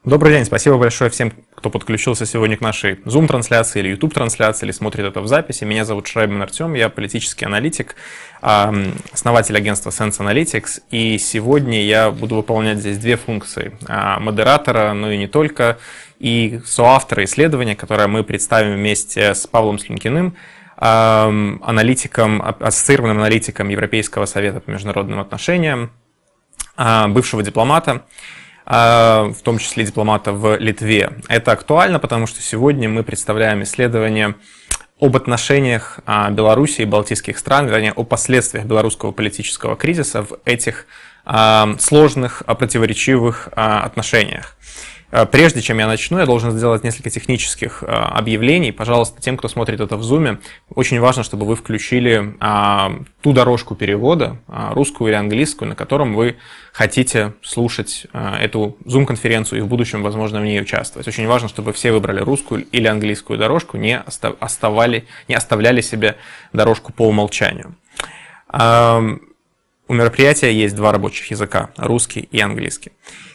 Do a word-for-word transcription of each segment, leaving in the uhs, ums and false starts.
Добрый день, спасибо большое всем, кто подключился сегодня к нашей Zoom-трансляции или YouTube-трансляции, или смотрит это в записи. Меня зовут Шрайбман Артем, я политический аналитик, основатель агентства Sense Analytics, и сегодня я буду выполнять здесь две функции модератора, но и не только, и соавтора исследования, которое мы представим вместе с Павлом Слюнкиным, аналитиком, ассоциированным аналитиком Европейского совета по международным отношениям, бывшего дипломата, в том числе дипломата в Литве. Это актуально, потому что сегодня мы представляем исследование об отношениях Беларуси и балтийских стран, вернее, о последствиях белорусского политического кризиса в этих сложных, противоречивых отношениях. Прежде чем я начну, я должен сделать несколько технических объявлений. Пожалуйста, тем, кто смотрит это в Zoom, очень важно, чтобы вы включили ту дорожку перевода, русскую или английскую, на котором вы хотите слушать эту Zoom-конференцию и в будущем, возможно, в ней участвовать. Очень важно, чтобы все выбрали русскую или английскую дорожку, не, оставали, не оставляли себе дорожку по умолчанию. У мероприятия есть два рабочих языка – русский и английский.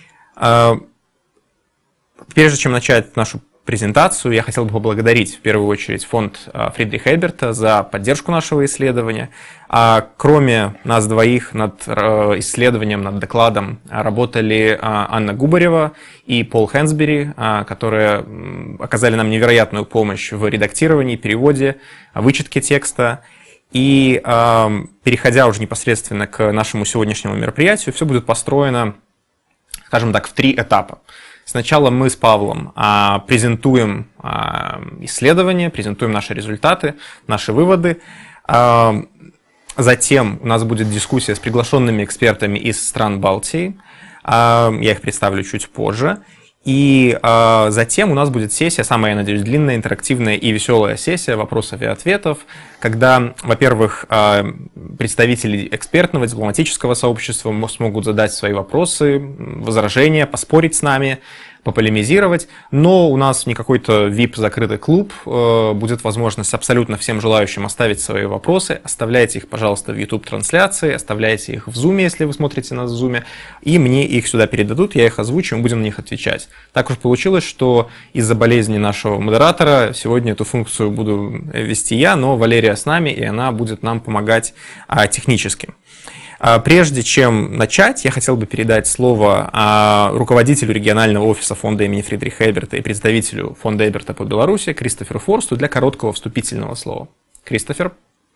Прежде чем начать нашу презентацию, я хотел бы поблагодарить в первую очередь фонд Фридриха Эберта за поддержку нашего исследования. А кроме нас двоих над исследованием, над докладом работали Анна Губарева и Пол Хэнсбери, которые оказали нам невероятную помощь в редактировании, переводе, вычетке текста. И переходя уже непосредственно к нашему сегодняшнему мероприятию, все будет построено, скажем так, в три этапа. Сначала мы с Павлом а, презентуем а, исследования, презентуем наши результаты, наши выводы. А, затем у нас будет дискуссия с приглашенными экспертами из стран Балтии. А, я их представлю чуть позже. И а, затем у нас будет сессия, самая, я надеюсь, длинная, интерактивная и веселая сессия вопросов и ответов, когда, во-первых, а, представители экспертного, дипломатического сообщества смогут задать свои вопросы, возражения, поспорить с нами, пополемизировать, но у нас не какой-то ви ай пи-закрытый клуб, будет возможность абсолютно всем желающим оставить свои вопросы, оставляйте их, пожалуйста, в YouTube-трансляции, оставляйте их в Zoom, если вы смотрите нас в Zoom, и мне их сюда передадут, я их озвучу, мы будем на них отвечать. Так уж получилось, что из-за болезни нашего модератора сегодня эту функцию буду вести я, но Валерия с нами, и она будет нам помогать технически. Прежде чем начать, я хотел бы передать слово руководителю регионального офиса фонда имени Фридриха Эберта и представителю фонда Эберта по Беларуси Кристоферу Форсту для короткого вступительного слова. Кристофер.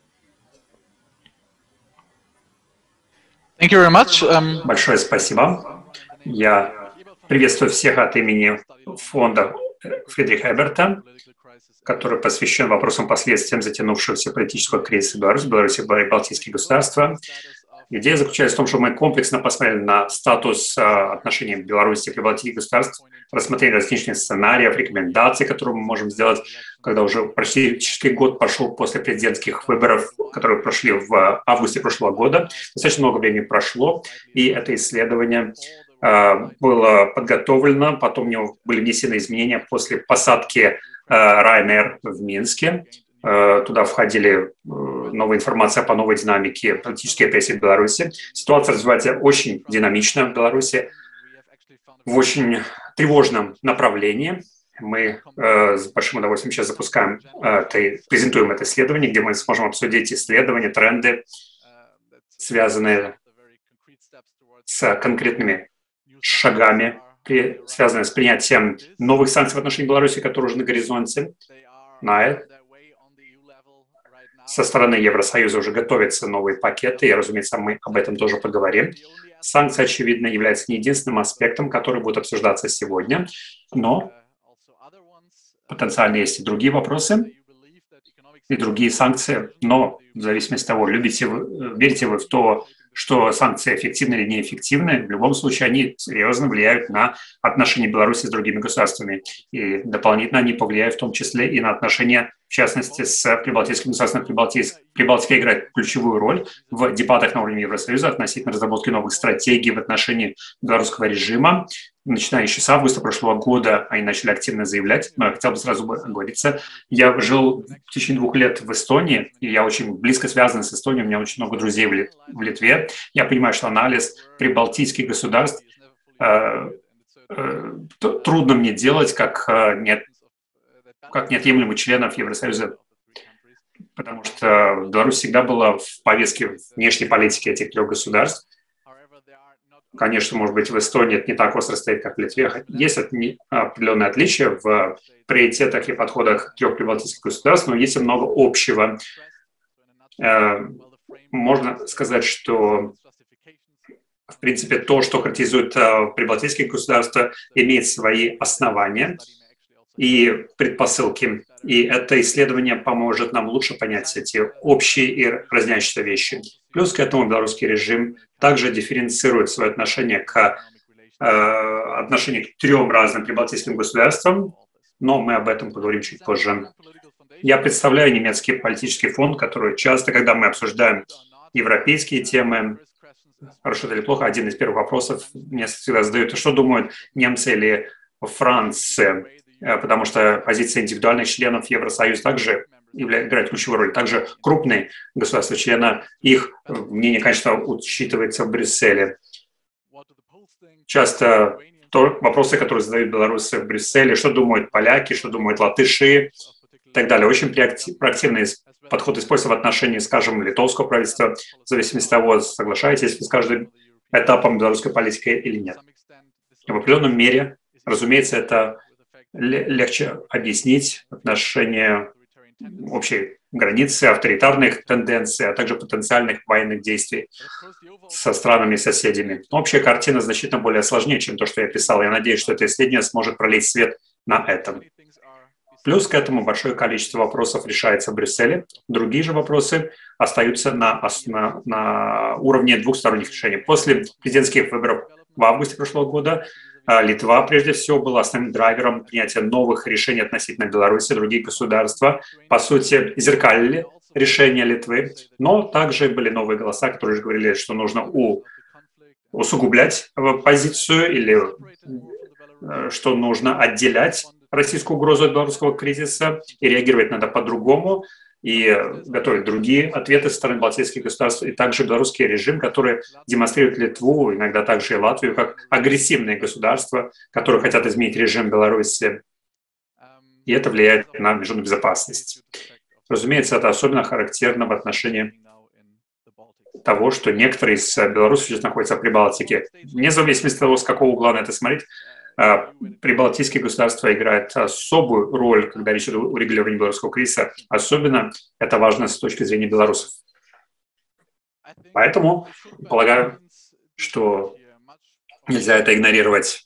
Thank you very much. Um... Большое спасибо. Я приветствую всех от имени фонда Фридриха Эберта, который посвящен вопросам последствиям затянувшегося политического кризиса в Беларуси, Беларуси и Балтийских государствах. Идея заключается в том, что мы комплексно посмотрели на статус отношений Беларуси и Прибалтийских государств, рассмотрели различные сценарии, рекомендации, которые мы можем сделать, когда уже практически год прошел после президентских выборов, которые прошли в августе прошлого года. Достаточно много времени прошло, и это исследование было подготовлено, потом в него были внесены изменения после посадки Ryanair в Минске. Туда входили новая информация по новой динамике политической репрессии в Беларуси. Ситуация развивается очень динамично в Беларуси, в очень тревожном направлении. Мы э, с большим удовольствием сейчас запускаем, э, презентуем это исследование, где мы сможем обсудить исследования, тренды, связанные с конкретными шагами, при, связанные с принятием новых санкций в отношении Беларуси, которые уже на горизонте. На Со стороны Евросоюза уже готовятся новые пакеты, и, разумеется, мы об этом тоже поговорим. Санкции, очевидно, являются не единственным аспектом, который будет обсуждаться сегодня, но потенциально есть и другие вопросы, и другие санкции, но в зависимости от того, любите вы, верите вы в то, что санкции эффективны или неэффективны, в любом случае они серьезно влияют на отношения Беларуси с другими государствами. И дополнительно они повлияют в том числе и на отношения, в частности, с прибалтийским государством. Прибалтика играет ключевую роль в дебатах на уровне Евросоюза относительно разработки новых стратегий в отношении белорусского режима. Начиная еще с августа прошлого года они начали активно заявлять, но я хотел бы сразу оговориться. Я жил в течение двух лет в Эстонии, и я очень близко связан с Эстонией, у меня очень много друзей в Литве. Я понимаю, что анализ прибалтийских государств э, э, трудно мне делать как, э, нет, как неотъемлемых членов Евросоюза, потому что Беларусь всегда была в повестке внешней политики этих трех государств. Конечно, может быть, в Эстонии это не так остро стоит, как в Литве. Есть определенные отличия в приоритетах и подходах трех прибалтийских государств, но есть и много общего. Можно сказать, что, в принципе, то, что характеризует прибалтийские государства, имеет свои основания и предпосылки. И это исследование поможет нам лучше понять эти общие и разнящиеся вещи. Плюс к этому белорусский режим также дифференцирует свое отношение к, э, отношение к трем разным прибалтийским государствам, но мы об этом поговорим чуть позже. Я представляю немецкий политический фонд, который часто, когда мы обсуждаем европейские темы, хорошо это или плохо, один из первых вопросов мне всегда задают, что думают немцы или Франция, потому что позиция индивидуальных членов Евросоюза также играет ключевую роль. Также крупные государства-члены, их мнение, конечно, учитывается в Брюсселе. Часто то, вопросы, которые задают белорусы в Брюсселе, что думают поляки, что думают латыши и так далее. Очень проактивный подход используется в отношении, скажем, литовского правительства, в зависимости от того, соглашаетесь вы с каждым этапом белорусской политики или нет. В определенном мере, разумеется, это легче объяснить отношение общей границы, авторитарных тенденций, а также потенциальных военных действий со странами-соседями. Общая картина значительно более сложнее, чем то, что я писал. Я надеюсь, что это исследование сможет пролить свет на этом. Плюс к этому большое количество вопросов решается в Брюсселе. Другие же вопросы остаются на, на, на уровне двухсторонних решений. После президентских выборов в августе прошлого года Литва, прежде всего, была основным драйвером принятия новых решений относительно Беларуси. Другие государства, по сути, зеркалили решения Литвы, но также были новые голоса, которые же говорили, что нужно у, усугублять позицию или что нужно отделять российскую угрозу от белорусского кризиса и реагировать надо по-другому, и готовить другие ответы со стороны балтийских государств, и также белорусский режим, который демонстрирует Литву, иногда также и Латвию, как агрессивные государства, которые хотят изменить режим Беларуси, и это влияет на международную безопасность. Разумеется, это особенно характерно в отношении того, что некоторые из белорусов сейчас находятся в Прибалтике. Вне зависимости от того, с какого угла на это смотреть, прибалтийские государства играют особую роль, когда речь идет о урегулировании белорусского кризиса. Особенно это важно с точки зрения белорусов. Поэтому полагаю, что нельзя это игнорировать.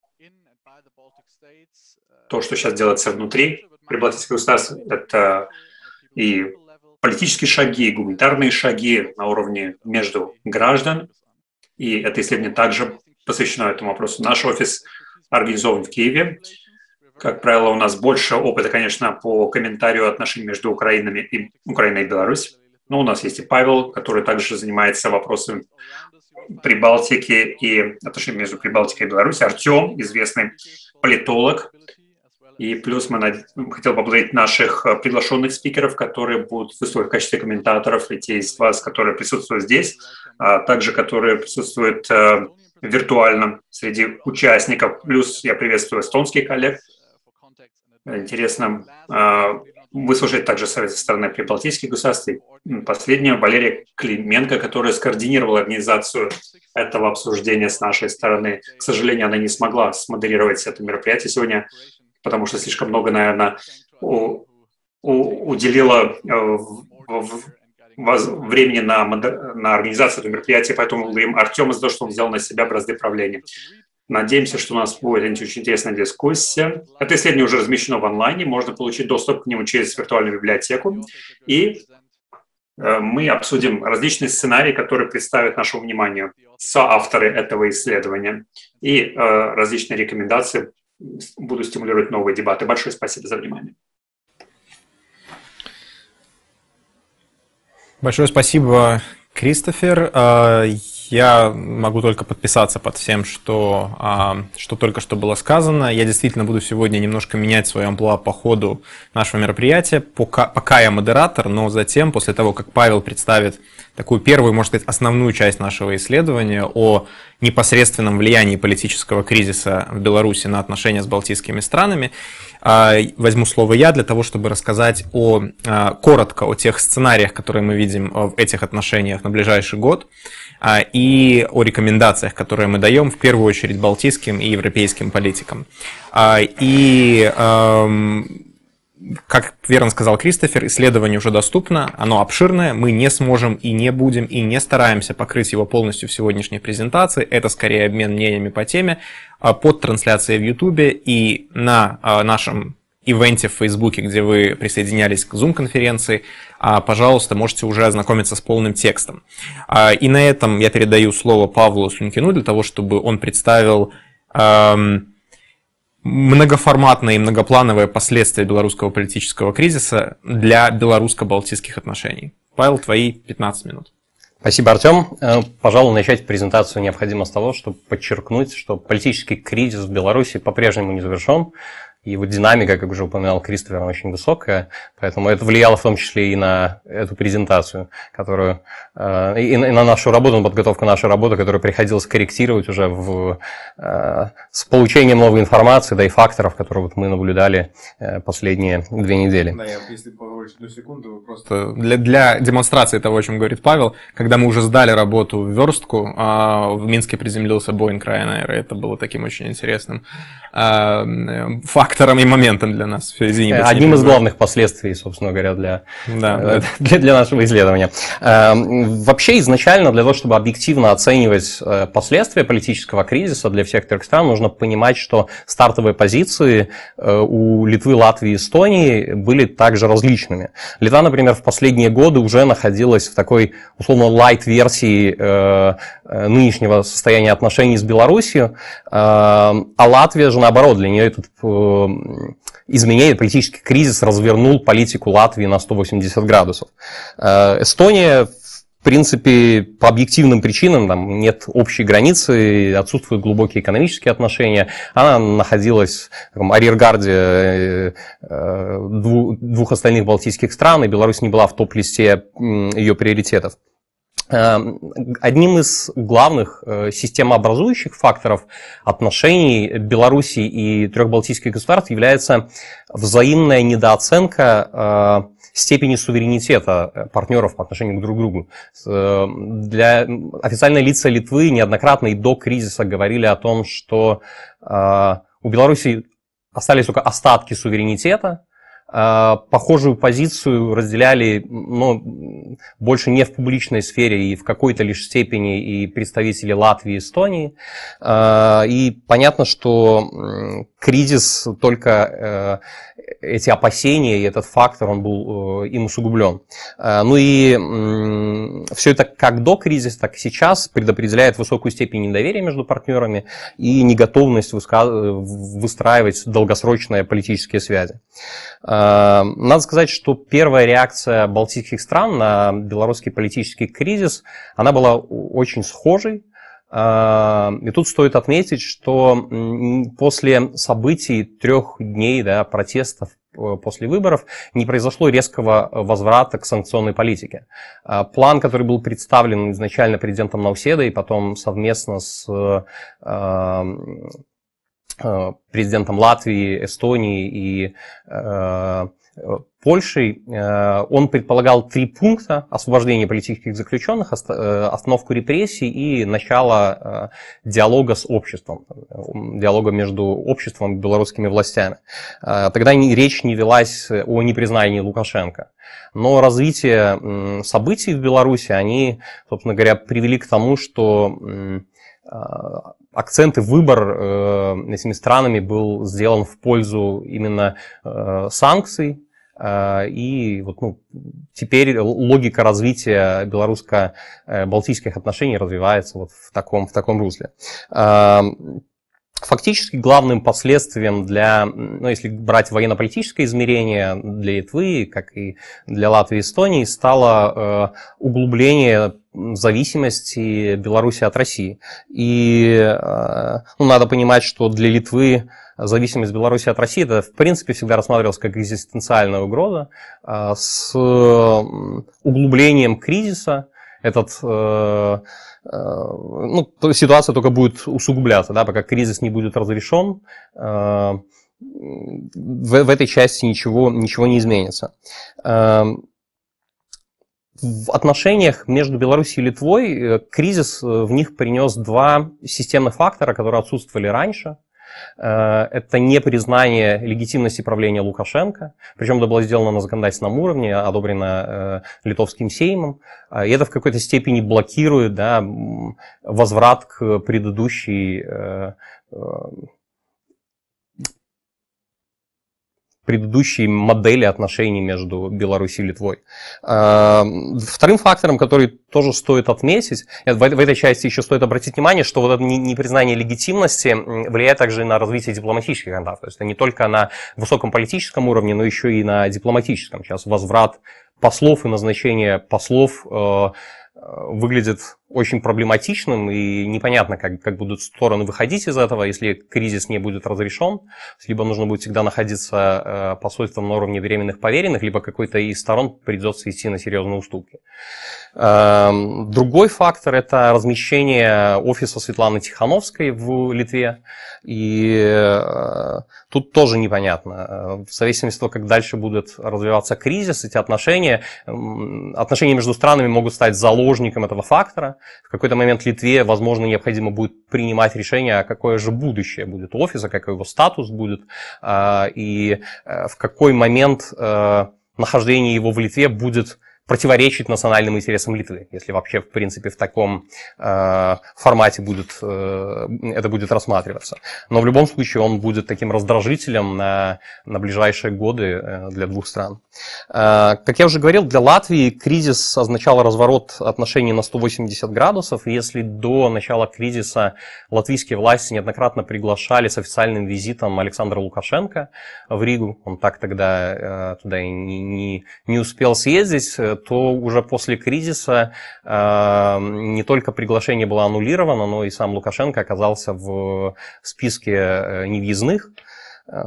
То, что сейчас делается внутри прибалтийских государств, это и политические шаги, и гуманитарные шаги на уровне между граждан. И это исследование также посвящено этому вопросу. Наш офис организован в Киеве. Как правило, у нас больше опыта, конечно, по комментарию отношений между Украиной и, Украиной и Беларусью. Но у нас есть и Павел, который также занимается вопросами Прибалтики и отношений между Прибалтикой и Беларусью. Артем, известный политолог. И плюс мы над... хотел поблагодарить наших приглашенных спикеров, которые будут выступать в качестве комментаторов, и те из вас, которые присутствуют здесь, а также которые присутствуют виртуально среди участников. Плюс я приветствую эстонских коллег. Интересно выслушать также совет со стороны прибалтийских государств. И последнее, Валерия Клименко, которая скоординировала организацию этого обсуждения с нашей стороны. К сожалению, она не смогла смодерировать это мероприятие сегодня, потому что слишком много, наверное, у, у, уделила в, в, времени на, на организацию этого мероприятия, поэтому благодарим Артема за то, что он взял на себя бразды правления. Надеемся, что у нас будет очень интересная дискуссия. Это исследование уже размещено в онлайне, можно получить доступ к нему через виртуальную библиотеку. И мы обсудим различные сценарии, которые представят нашему вниманию соавторы этого исследования. И различные рекомендации будут стимулировать новые дебаты. Большое спасибо за внимание. Большое спасибо, Кристофер. Я могу только подписаться под всем, что, что только что было сказано. Я действительно буду сегодня немножко менять свое амплуа по ходу нашего мероприятия. Пока, пока я модератор, но затем, после того, как Павел представит такую первую, можно сказать, основную часть нашего исследования о непосредственном влиянии политического кризиса в Беларуси на отношения с балтийскими странами, возьму слово я для того, чтобы рассказать о, коротко о тех сценариях, которые мы видим в этих отношениях на ближайший год, и о рекомендациях, которые мы даем в первую очередь балтийским и европейским политикам. И, как верно сказал Кристофер, исследование уже доступно, оно обширное, мы не сможем и не будем, и не стараемся покрыть его полностью в сегодняшней презентации, это скорее обмен мнениями по теме, под трансляцией в Ютубе и на нашем ивенте в Фейсбуке, где вы присоединялись к Zoom-конференции, пожалуйста, можете уже ознакомиться с полным текстом. И на этом я передаю слово Павлу Слюнкину для того, чтобы он представил многоформатные и многоплановые последствия белорусского политического кризиса для белорусско-балтийских отношений. Павел, твои пятнадцать минут. Спасибо, Артем. Пожалуй, начать презентацию необходимо с того, чтобы подчеркнуть, что политический кризис в Беларуси по-прежнему не завершен. Его динамика, как уже упоминал Кристофер, очень высокая, поэтому это влияло в том числе и на эту презентацию, которую, и на нашу работу, на подготовку нашей работы, которую приходилось корректировать уже в, с получением новой информации, да и факторов, которые вот мы наблюдали последние две недели. Да, я, если поговорить одну секунду, просто для, для демонстрации того, о чем говорит Павел, когда мы уже сдали работу в верстку, в Минске приземлился Boeing Ryanair, и это было таким очень интересным фактом, фактором и моментом для нас. Все, извини, одним из главных последствий, собственно говоря, для, да. для, для нашего исследования. Вообще, изначально для того, чтобы объективно оценивать последствия политического кризиса для всех трех стран, нужно понимать, что стартовые позиции у Литвы, Латвии и Эстонии были также различными. Литва, например, в последние годы уже находилась в такой, условно, лайт-версии нынешнего состояния отношений с Белоруссией, а Латвия же, наоборот, для нее этот изменение, политический кризис развернул политику Латвии на сто восемьдесят градусов. Эстония, в принципе, по объективным причинам, там нет общей границы, отсутствуют глубокие экономические отношения, она находилась в таком арьергарде двух остальных балтийских стран, и Беларусь не была в топ-листе ее приоритетов. Одним из главных системообразующих факторов отношений Беларуси и трех балтийских государств является взаимная недооценка степени суверенитета партнеров по отношению друг к другу. Для официальные лица Литвы неоднократно и до кризиса говорили о том, что у Беларуси остались только остатки суверенитета. Похожую позицию разделяли, ну, больше не в публичной сфере и в какой-то лишь степени и представители Латвии и Эстонии. И понятно, что кризис только эти опасения и этот фактор, он был им усугублен. Ну и все это как до кризиса, так и сейчас предопределяет высокую степень недоверия между партнерами и неготовность выстраивать долгосрочные политические связи. Надо сказать, что первая реакция балтийских стран на белорусский политический кризис, она была очень схожей. И тут стоит отметить, что после событий трех дней, да, протестов после выборов не произошло резкого возврата к санкционной политике. План, который был представлен изначально президентом Науседой и потом совместно с президентом Латвии, Эстонии и Польшей, он предполагал три пункта: освобождение политических заключенных, остановку репрессий и начало диалога с обществом, диалога между обществом и белорусскими властями. Тогда речь не велась о непризнании Лукашенко. Но развитие событий в Беларуси, они, собственно говоря, привели к тому, что акцент и выбор этими странами был сделан в пользу именно санкций. И вот, ну, теперь логика развития белорусско-балтийских отношений развивается вот в таком, в таком русле. Фактически главным последствием для, ну, если брать военно-политическое измерение для Литвы, как и для Латвии и Эстонии, стало э, углубление зависимости Беларуси от России. И э, ну, надо понимать, что для Литвы зависимость Беларуси от России, это в принципе всегда рассматривалось как экзистенциальная угроза. Э, с углублением кризиса этот... Э, Ну, ситуация только будет усугубляться, да, пока кризис не будет разрешен, в, в этой части ничего, ничего не изменится. В отношениях между Беларусью и Литвой кризис в них принес два системных фактора, которые отсутствовали раньше. Это непризнание легитимности правления Лукашенко, причем это было сделано на законодательном уровне, одобрено литовским сеймом, и это в какой-то степени блокирует, да, возврат к предыдущей, предыдущей модели отношений между Беларусью и Литвой. Вторым фактором, который тоже стоит отметить, в этой части еще стоит обратить внимание, что вот это непризнание легитимности влияет также и на развитие дипломатических контактов. То есть это не только на высоком политическом уровне, но еще и на дипломатическом. Сейчас возврат послов и назначение послов выглядит очень проблематичным, и непонятно, как, как будут стороны выходить из этого, если кризис не будет разрешен. Либо нужно будет всегда находиться посольством на уровне временных поверенных, либо какой-то из сторон придется идти на серьезные уступки. Другой фактор – это размещение офиса Светланы Тихановской в Литве. И тут тоже непонятно. В зависимости от того, как дальше будет развиваться кризис, эти отношения, отношения между странами могут стать заложником этого фактора. В какой-то момент Литве, возможно, необходимо будет принимать решение, а какое же будущее будет у офиса, какой его статус будет, и в какой момент нахождение его в Литве будет противоречить национальным интересам Литвы, если вообще, в принципе, в таком э, формате будет, э, это будет рассматриваться. Но в любом случае он будет таким раздражителем на, на ближайшие годы э, для двух стран. Э, как я уже говорил, для Латвии кризис означал разворот отношений на сто восемьдесят градусов. И если до начала кризиса латвийские власти неоднократно приглашали с официальным визитом Александра Лукашенко в Ригу, он так тогда э, туда и не, не, не успел съездить, то уже после кризиса э, не только приглашение было аннулировано, но и сам Лукашенко оказался в списке э, невъездных. Э,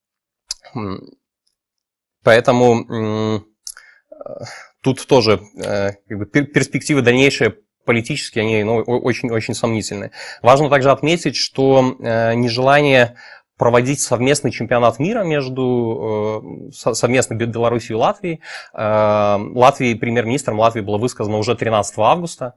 поэтому э, тут тоже э, как бы перспективы дальнейшие политические, они ну, очень-очень сомнительны. Важно также отметить, что э, нежелание проводить совместный чемпионат мира между совместно Беларусью и Латвией. Латвии, премьер-министром Латвии было высказано уже тринадцатого августа.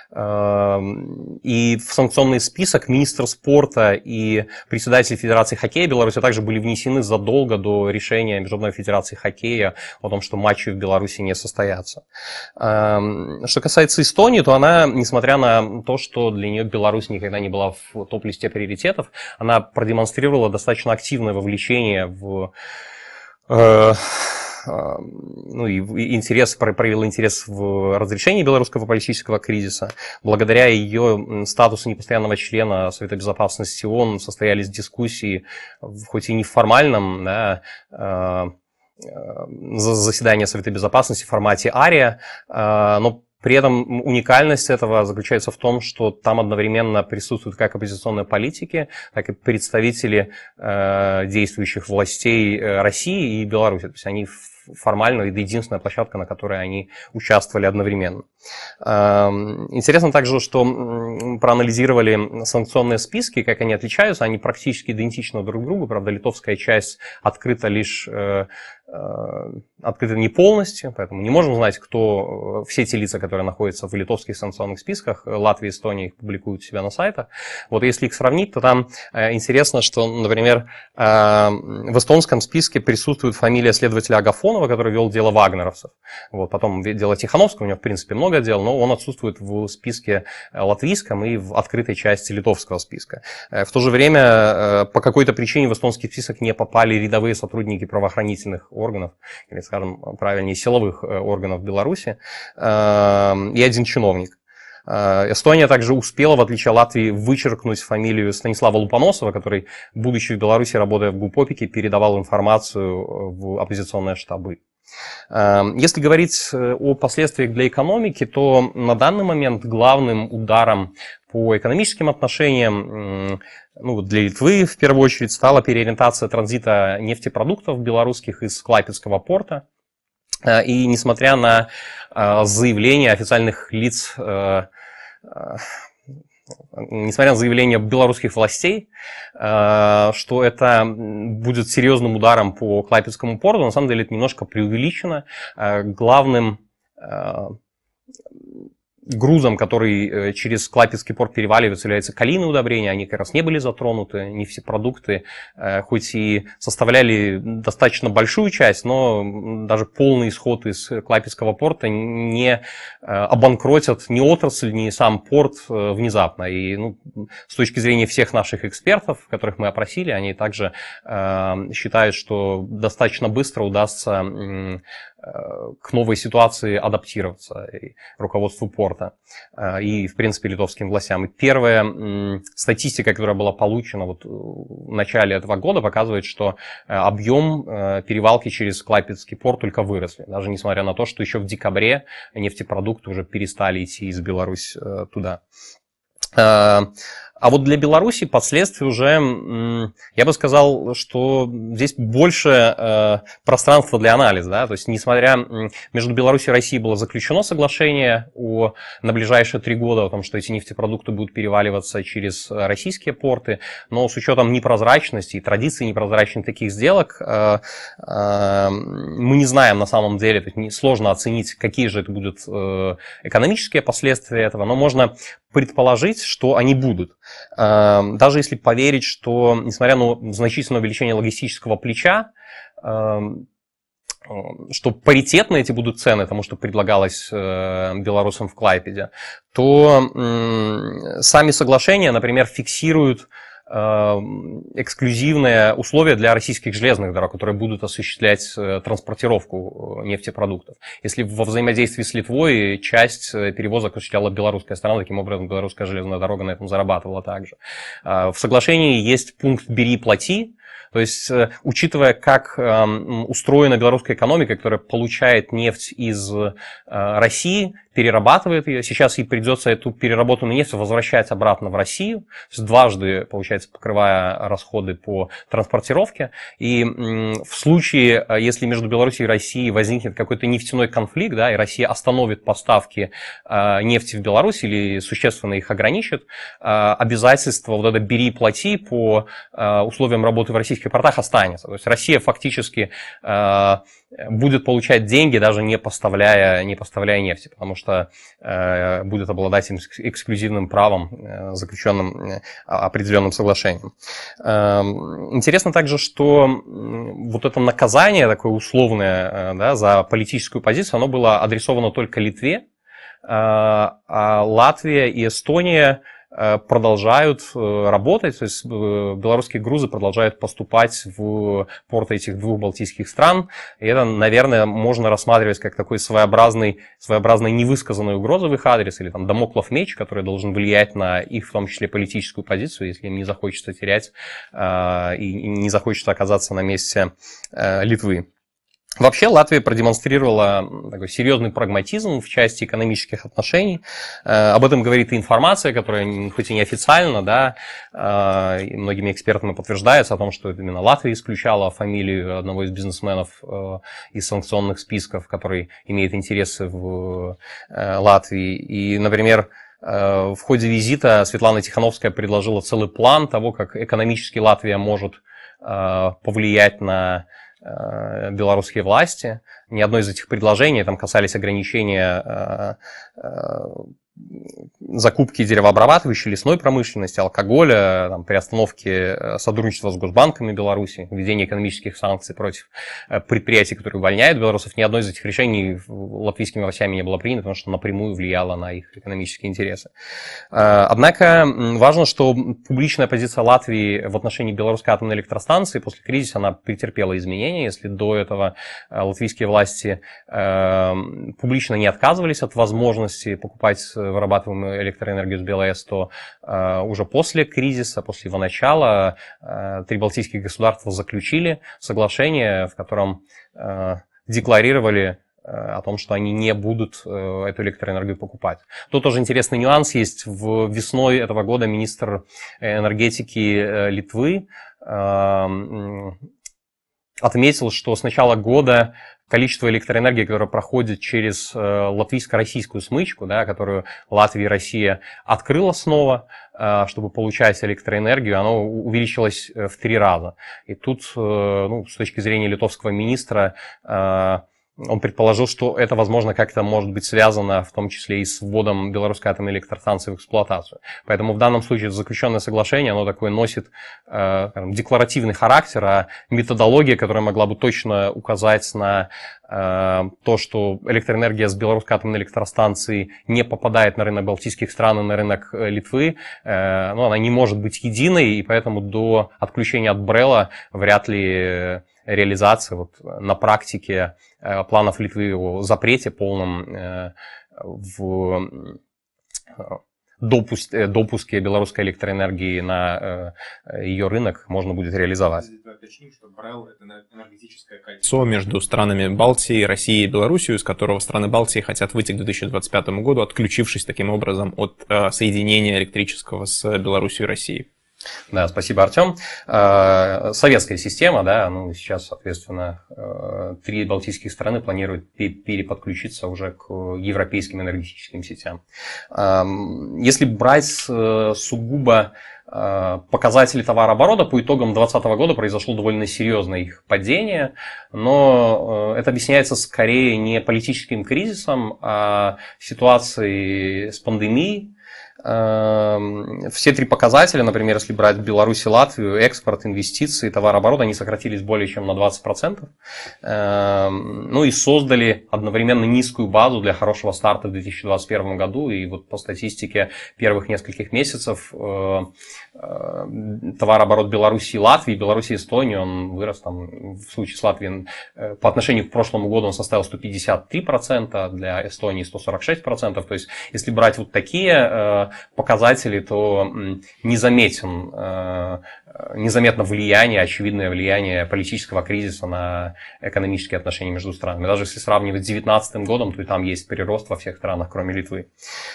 И в санкционный список министр спорта и председатель Федерации хоккея Беларуси также были внесены задолго до решения Международной федерации хоккея о том, что матчи в Беларуси не состоятся. Что касается Эстонии, то она, несмотря на то, что для нее Беларусь никогда не была в топ-листе приоритетов, она продемонстрировала достаточно активное вовлечение в э, ну, и интерес, проявил интерес в разрешении белорусского политического кризиса. Благодаря ее статусу непостоянного члена Совета Безопасности ООН состоялись дискуссии, хоть и не в формальном, да, заседании Совета Безопасности в формате АРИА, но при этом уникальность этого заключается в том, что там одновременно присутствуют как оппозиционные политики, так и представители э, действующих властей России и Беларуси. То есть они формально это единственная площадка, на которой они участвовали одновременно. Э, интересно также, что проанализировали санкционные списки, как они отличаются. Они практически идентичны друг другу. Правда, литовская часть открыта лишь... Э, открыты не полностью, поэтому не можем знать, кто все те лица, которые находятся в литовских санкционных списках. Латвия и Эстония их публикуют у себя на сайтах. Вот если их сравнить, то там интересно, что, например, в эстонском списке присутствует фамилия следователя Агафонова, который вел дело вагнеровцев. Вот, потом дело Тихановского, у него, в принципе, много дел, но он отсутствует в списке латвийском и в открытой части литовского списка. В то же время, по какой-то причине в эстонский список не попали рядовые сотрудники правоохранительных органов, или, скажем, правильнее, силовых органов Беларуси, и один чиновник. Эстония также успела, в отличие от Латвии, вычеркнуть фамилию Станислава Лупоносова, который, будучи в Беларуси, работая в ГУПОПике, передавал информацию в оппозиционные штабы. Если говорить о последствиях для экономики, то на данный момент главным ударом по экономическим отношениям, ну, для Литвы в первую очередь стала переориентация транзита нефтепродуктов белорусских из Клайпедского порта. И несмотря на заявления официальных лиц, несмотря на заявления белорусских властей, что это будет серьезным ударом по Клайпедскому порту, на самом деле это немножко преувеличено. Главным грузом, который через Клайпедский порт переваливается, является калийные удобрения. Они как раз не были затронуты, нефтепродукты, хоть и составляли достаточно большую часть, но даже полный исход из Клайпедского порта не обанкротят ни отрасль, ни сам порт внезапно. И ну, с точки зрения всех наших экспертов, которых мы опросили, они также считают, что достаточно быстро удастся к новой ситуации адаптироваться и руководству порта и, в принципе, литовским властям. И первая статистика, которая была получена вот в начале этого года, показывает, что объем перевалки через Клайпедский порт только выросли, даже несмотря на то, что еще в декабре нефтепродукты уже перестали идти из Беларуси туда. А вот для Беларуси последствия уже, я бы сказал, что здесь больше э, пространства для анализа. Да? То есть, несмотря между Беларусью и Россией было заключено соглашение о, на ближайшие три года о том, что эти нефтепродукты будут переваливаться через российские порты, но с учетом непрозрачности и традиции непрозрачных таких сделок, э, э, мы не знаем на самом деле, то есть сложно оценить, какие же это будут э, экономические последствия этого, но можно предположить, что они будут. Даже если поверить, что, несмотря на значительное увеличение логистического плеча, что паритетно эти будут цены тому, что предлагалось белорусам в Клайпеде, то сами соглашения, например, фиксируют эксклюзивные условия для российских железных дорог, которые будут осуществлять транспортировку нефтепродуктов. Если во взаимодействии с Литвой часть перевозок осуществляла белорусская сторона, таким образом белорусская железная дорога на этом зарабатывала также. В соглашении есть пункт «бери и плати». То есть, учитывая, как устроена белорусская экономика, которая получает нефть из России, перерабатывает ее, сейчас ей придется эту переработанную нефть возвращать обратно в Россию, то есть дважды, получается, покрывая расходы по транспортировке. И в случае, если между Беларусью и Россией возникнет какой-то нефтяной конфликт, да, и Россия остановит поставки нефти в Беларусь или существенно их ограничит, обязательство вот это «бери и плати» по условиям работы в российских портах останется. То есть Россия фактически будет получать деньги, даже не поставляя, не поставляя нефти, потому что э, будет обладать этим эксклюзивным правом, э, заключенным э, определенным соглашением. Э, интересно также, что э, вот это наказание, такое условное, э, да, за политическую позицию, оно было адресовано только Литве, э, а Латвия и Эстония продолжают работать, то есть белорусские грузы продолжают поступать в порты этих двух балтийских стран. И это, наверное, можно рассматривать как такой своеобразный, своеобразной невысказанной угрозы в их адрес, или там дамоклов меч, который должен влиять на их, в том числе, политическую позицию, если им не захочется терять и не захочется оказаться на месте Литвы. Вообще Латвия продемонстрировала такой серьезный прагматизм в части экономических отношений. Об этом говорит и информация, которая хоть и неофициально, да, многими экспертами подтверждается о том, что именно Латвия исключала фамилию одного из бизнесменов из санкционных списков, который имеет интересы в Латвии. И, например, в ходе визита Светлана Тихановская предложила целый план того, как экономически Латвия может повлиять на белорусские власти. Ни одно из этих предложений там касались ограничения закупки деревообрабатывающей, лесной промышленности, алкоголя, там, приостановки сотрудничества с госбанками Беларуси, введение экономических санкций против предприятий, которые увольняют белорусов. Ни одно из этих решений латвийскими властями не было принято, потому что напрямую влияло на их экономические интересы. Однако важно, что публичная позиция Латвии в отношении белорусской атомной электростанции после кризиса она претерпела изменения. Если до этого латвийские власти публично не отказывались от возможности покупать вырабатываемую электроэнергию с БелАЭС, то уже после кризиса, после его начала, три балтийских государства заключили соглашение, в котором декларировали о том, что они не будут эту электроэнергию покупать. Тут тоже интересный нюанс есть. В весной этого года министр энергетики Литвы отметил, что с начала года количество электроэнергии, которое проходит через латвийско-российскую смычку, да, которую Латвия и Россия открыла снова, чтобы получать электроэнергию, оно увеличилось в три раза. И тут, ну, с точки зрения литовского министра, он предположил, что это, возможно, как-то может быть связано в том числе и с вводом белорусской атомной электростанции в эксплуатацию. Поэтому в данном случае заключенное соглашение, оно такое носит э, декларативный характер, а методология, которая могла бы точно указать на э, то, что электроэнергия с белорусской атомной электростанции не попадает на рынок балтийских стран и на рынок Литвы, э, ну, она не может быть единой, и поэтому до отключения от БРЭЛа вряд ли реализации вот, на практике э, планов Литвы о запрете полном э, в э, допуск, э, допуске белорусской электроэнергии на э, ее рынок можно будет реализовать. Уточним, что БРЭЛ – это энергетическое кольцо между странами Балтии, Россией и Белоруссией, из которого страны Балтии хотят выйти к две тысячи двадцать пятому году, отключившись таким образом от э, соединения электрического с Белоруссией и Россией. Да, спасибо, Артем. Советская система, да, ну, сейчас, соответственно, три балтийских страны планируют переподключиться уже к европейским энергетическим сетям. Если брать сугубо показатели товарооборота, по итогам две тысячи двадцатого года произошло довольно серьезное их падение, но это объясняется скорее не политическим кризисом, а ситуацией с пандемией. Все три показателя, например, если брать Беларусь и Латвию, экспорт, инвестиции, товарооборот, они сократились более чем на двадцать процентов. Ну и создали одновременно низкую базу для хорошего старта в две тысячи двадцать первом году. И вот по статистике первых нескольких месяцев товарооборот Беларуси и Латвии, Беларуси и Эстонии, он вырос там, в случае с Латвией по отношению к прошлому году он составил сто пятьдесят три процента, для Эстонии сто сорок шесть процентов. То есть если брать вот такие показатели, то незаметен, незаметно влияние, очевидное влияние политического кризиса на экономические отношения между странами. Даже если сравнивать с две тысячи девятнадцатым годом, то и там есть прирост во всех странах, кроме Литвы.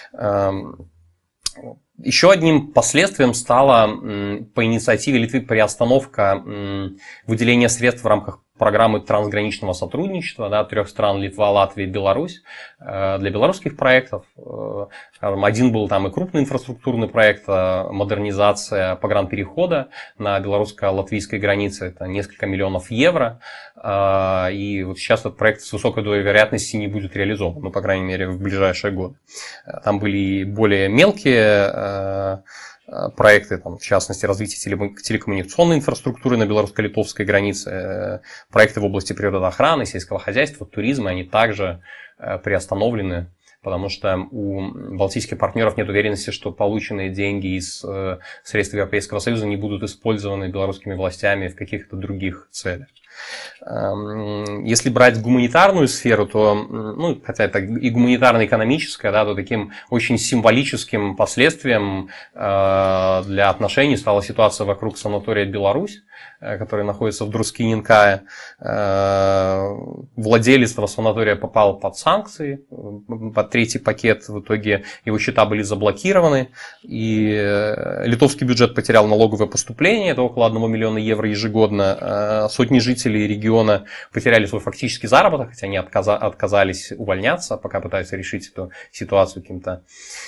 Еще одним последствием стала по инициативе Литвы приостановка выделения средств в рамках программы трансграничного сотрудничества, да, трех стран Литва, Латвия и Беларусь для белорусских проектов. Скажем, один был там и крупный инфраструктурный проект, модернизация погранперехода на белорусско-латвийской границе, это несколько миллионов евро. И вот сейчас этот проект с высокой долей вероятности не будет реализован, ну, по крайней мере, в ближайшие годы. Там были и более мелкие проекты, там, в частности, развитие телекоммуникационной инфраструктуры на белорусско-литовской границе, проекты в области природоохраны, сельского хозяйства, туризма, они также приостановлены, потому что у балтийских партнеров нет уверенности, что полученные деньги из средств Европейского Союза не будут использованы белорусскими властями в каких-то других целях. Если брать гуманитарную сферу, то, ну, хотя это и гуманитарно экономическая, да, то таким очень символическим последствием для отношений стала ситуация вокруг санатория «Беларусь», который находится в Друскинин-Кае. Владелец этого санатория попал под санкции, под третий пакет, в итоге его счета были заблокированы, и литовский бюджет потерял налоговое поступление, это около одного миллиона евро ежегодно. Сотни жителей региона потеряли свой фактический заработок, хотя они отказались увольняться, пока пытаются решить эту ситуацию каким-то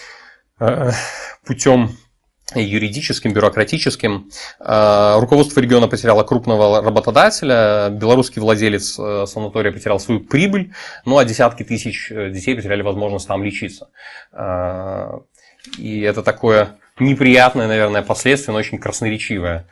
путем юридическим, бюрократическим. Руководство региона потеряло крупного работодателя, белорусский владелец санатория потерял свою прибыль, ну а десятки тысяч детей потеряли возможность там лечиться. И это такое неприятное, наверное, последствие, но очень красноречивое.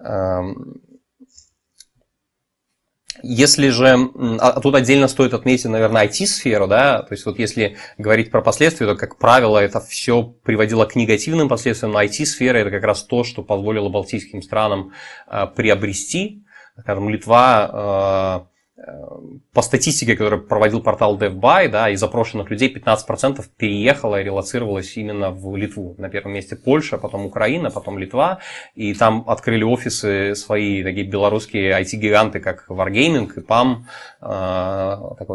Если же, а тут отдельно стоит отметить, наверное, ай ти-сферу, да, то есть вот если говорить про последствия, то, как правило, это все приводило к негативным последствиям, но ай ти-сфера это как раз то, что позволило балтийским странам приобрести, скажем, Литва по статистике, которую проводил портал DevBuy, да, из запрошенных людей пятнадцать процентов переехало и релоцировалось именно в Литву. На первом месте Польша, потом Украина, потом Литва. И там открыли офисы свои такие белорусские ай ти-гиганты, как Wargaming и пам, такой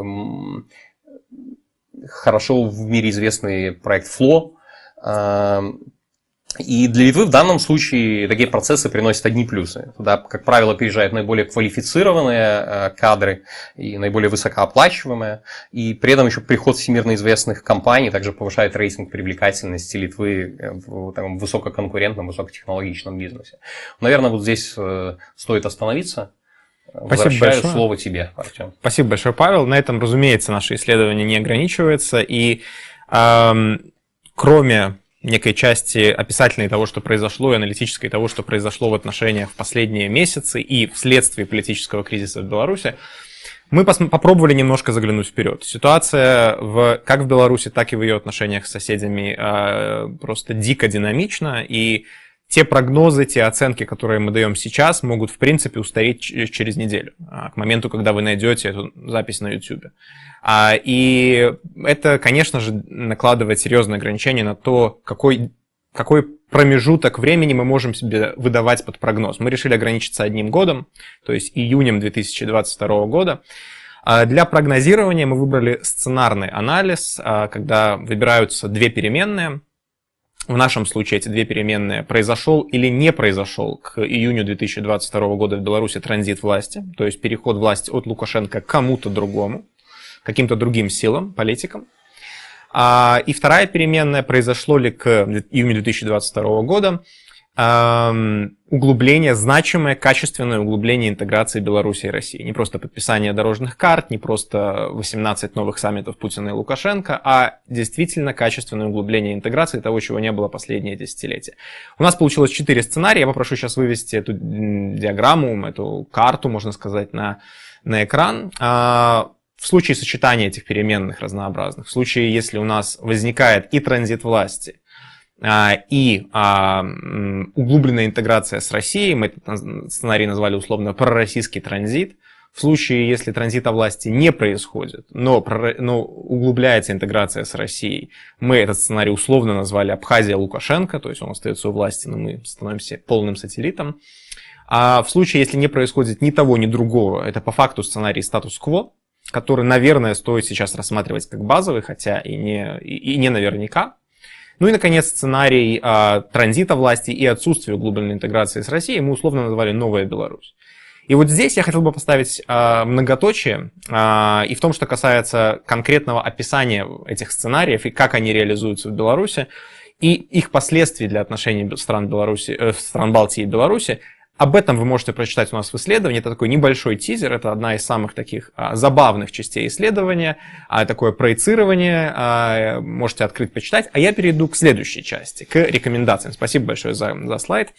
хорошо в мире известный проект Flow. И для Литвы в данном случае такие процессы приносят одни плюсы. Туда, как правило, приезжают наиболее квалифицированные кадры и наиболее высокооплачиваемые. И при этом еще приход всемирно известных компаний также повышает рейтинг привлекательности Литвы в таком высококонкурентном, высокотехнологичном бизнесе. Наверное, вот здесь стоит остановиться. Возвращаю слово тебе, Артем. Спасибо большое, Павел. На этом, разумеется, наше исследование не ограничивается. И эм, кроме некой части описательной того, что произошло, и аналитической того, что произошло в отношениях в последние месяцы и вследствие политического кризиса в Беларуси, мы попробовали немножко заглянуть вперед. Ситуация в, как в Беларуси, так и в ее отношениях с соседями э, просто дико динамична, и те прогнозы, те оценки, которые мы даем сейчас, могут, в принципе, устареть через неделю, к моменту, когда вы найдете эту запись на YouTube. И это, конечно же, накладывает серьезные ограничения на то, какой, какой промежуток времени мы можем себе выдавать под прогноз. Мы решили ограничиться одним годом, то есть июнем две тысячи двадцать второго года. Для прогнозирования мы выбрали сценарный анализ, когда выбираются две переменные. В нашем случае эти две переменные: произошел или не произошел к июню две тысячи двадцать второго года в Беларуси транзит власти, то есть переход власти от Лукашенко к кому-то другому, каким-то другим силам, политикам. И вторая переменная: произошло ли к июню две тысячи двадцать второго года углубление, значимое, качественное углубление интеграции Беларуси и России. Не просто подписание дорожных карт, не просто восемнадцать новых саммитов Путина и Лукашенко, а действительно качественное углубление интеграции, того, чего не было последние десятилетия. У нас получилось четыре сценария. Я попрошу сейчас вывести эту диаграмму, эту карту, можно сказать, на, на экран. В случае сочетания этих переменных разнообразных, в случае, если у нас возникает и транзит власти, и а, углубленная интеграция с Россией, мы этот сценарий назвали условно пророссийский транзит. В случае, если транзита власти не происходит, но, но углубляется интеграция с Россией, мы этот сценарий условно назвали Абхазия-Лукашенко, то есть он остается у власти, но мы становимся полным сателлитом. А в случае, если не происходит ни того, ни другого, это по факту сценарий статус-кво, который, наверное, стоит сейчас рассматривать как базовый, хотя и не, и, и не наверняка. Ну и, наконец, сценарий а, транзита власти и отсутствия углубленной интеграции с Россией мы условно назвали «Новая Беларусь». И вот здесь я хотел бы поставить а, многоточие, а, и в том, что касается конкретного описания этих сценариев и как они реализуются в Беларуси, и их последствий для отношений стран, Беларуси, э, стран Балтии и Беларуси. Об этом вы можете прочитать у нас в исследовании. Это такой небольшой тизер, это одна из самых таких а, забавных частей исследования, а, такое проецирование, а, можете открыть, почитать. А я перейду к следующей части, к рекомендациям. Спасибо большое за, за слайд.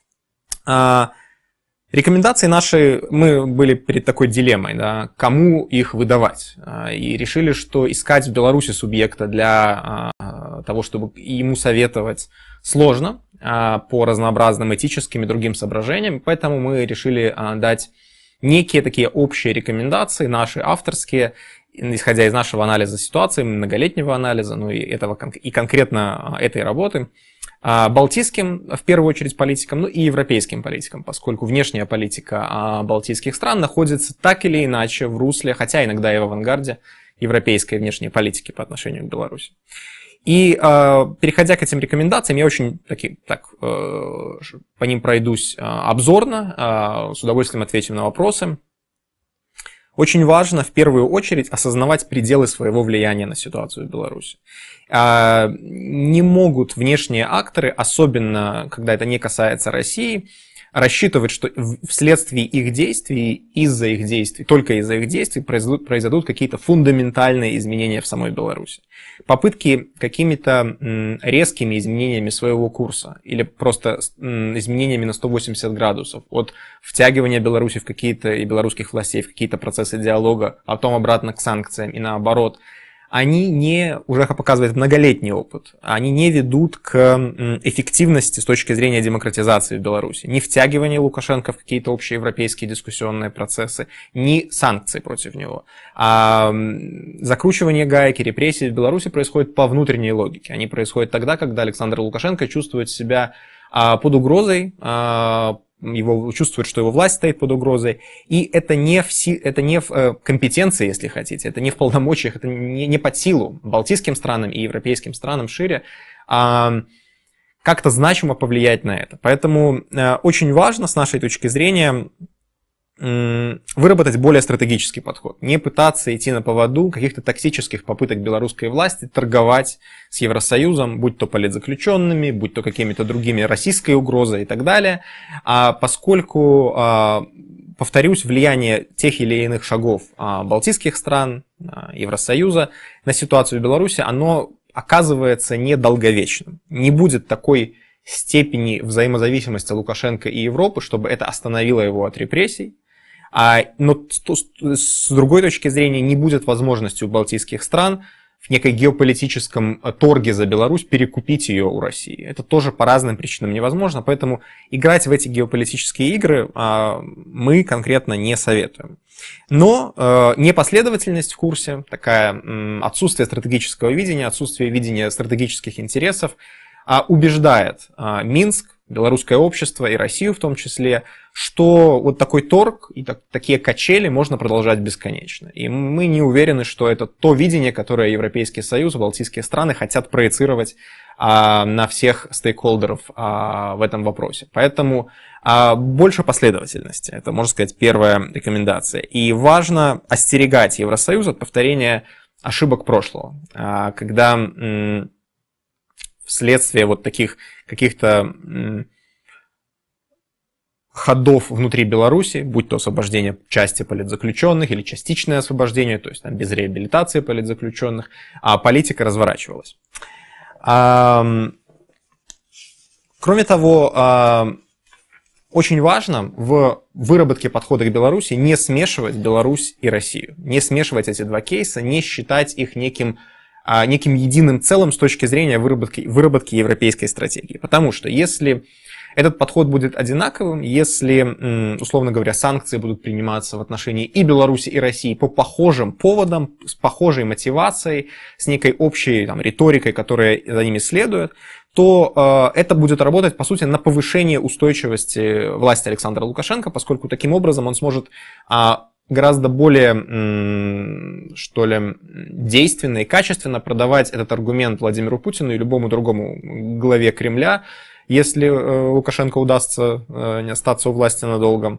А, рекомендации наши, мы были перед такой дилеммой, да, кому их выдавать. А, и решили, что искать в Беларуси субъекта для а, того, чтобы ему советовать, сложно по разнообразным этическим и другим соображениям, поэтому мы решили дать некие такие общие рекомендации, наши авторские, исходя из нашего анализа ситуации, многолетнего анализа, ну и, этого, и конкретно этой работы, балтийским, в первую очередь, политикам, ну и европейским политикам, поскольку внешняя политика балтийских стран находится так или иначе в русле, хотя иногда и в авангарде, европейской внешней политики по отношению к Беларуси. И э, переходя к этим рекомендациям, я очень таки, так, э, по ним пройдусь э, обзорно, э, с удовольствием отвечу на вопросы. Очень важно в первую очередь осознавать пределы своего влияния на ситуацию в Беларуси. Э, не могут внешние акторы, особенно когда это не касается России, рассчитывать, что вследствие их действий, из-за их действий, только из-за их действий произойдут, произойдут какие-то фундаментальные изменения в самой Беларуси. Попытки какими-то резкими изменениями своего курса или просто изменениями на сто восемьдесят градусов от втягивания Беларуси в какие-то и белорусских властей в какие-то процессы диалога, а потом обратно к санкциям и наоборот, они не, уже показывают многолетний опыт, они не ведут к эффективности с точки зрения демократизации в Беларуси. Ни втягивания Лукашенко в какие-то общеевропейские дискуссионные процессы, ни санкций против него. А закручивание гайки, репрессии в Беларуси происходит по внутренней логике. Они происходят тогда, когда Александр Лукашенко чувствует себя под угрозой, его чувствует, что его власть стоит под угрозой, и это не в, си, это не в компетенции, если хотите, это не в полномочиях, это не, не под силу балтийским странам и европейским странам шире а, как-то значимо повлиять на это. Поэтому а, очень важно, с нашей точки зрения, выработать более стратегический подход, не пытаться идти на поводу каких-то тактических попыток белорусской власти торговать с Евросоюзом, будь то политзаключенными, будь то какими-то другими российской угрозой и так далее, а поскольку, повторюсь, влияние тех или иных шагов балтийских стран, Евросоюза на ситуацию в Беларуси, оно оказывается недолговечным. Не будет такой степени взаимозависимости Лукашенко и Европы, чтобы это остановило его от репрессий. А, но с другой точки зрения не будет возможности у балтийских стран в некой геополитическом торге за Беларусь перекупить ее у России. Это тоже по разным причинам невозможно, поэтому играть в эти геополитические игры а, мы конкретно не советуем. Но э, непоследовательность в курсе, такая э, отсутствие стратегического видения, отсутствие видения стратегических интересов а, убеждает а, Минск, белорусское общество и Россию в том числе, что вот такой торг и так, такие качели можно продолжать бесконечно. И мы не уверены, что это то видение, которое Европейский Союз, балтийские страны хотят проецировать а, на всех стейкхолдеров а, в этом вопросе. Поэтому а, больше последовательности. Это, можно сказать, первая рекомендация. И важно остерегать Евросоюз от повторения ошибок прошлого, а, когда м, вследствие вот таких каких-то ходов внутри Беларуси, будь то освобождение части политзаключенных или частичное освобождение, то есть там, без реабилитации политзаключенных, а политика разворачивалась. А, кроме того, а, очень важно в выработке подхода к Беларуси не смешивать Беларусь и Россию, не смешивать эти два кейса, не считать их неким неким единым целым с точки зрения выработки, выработки европейской стратегии. Потому что если этот подход будет одинаковым, если, условно говоря, санкции будут приниматься в отношении и Беларуси, и России по похожим поводам, с похожей мотивацией, с некой общей там, риторикой, которая за ними следует, то э, это будет работать, по сути, на повышение устойчивости власти Александра Лукашенко, поскольку таким образом он сможет э, гораздо более, что ли, действенно и качественно продавать этот аргумент Владимиру Путину и любому другому главе Кремля, если Лукашенко удастся не остаться у власти надолго,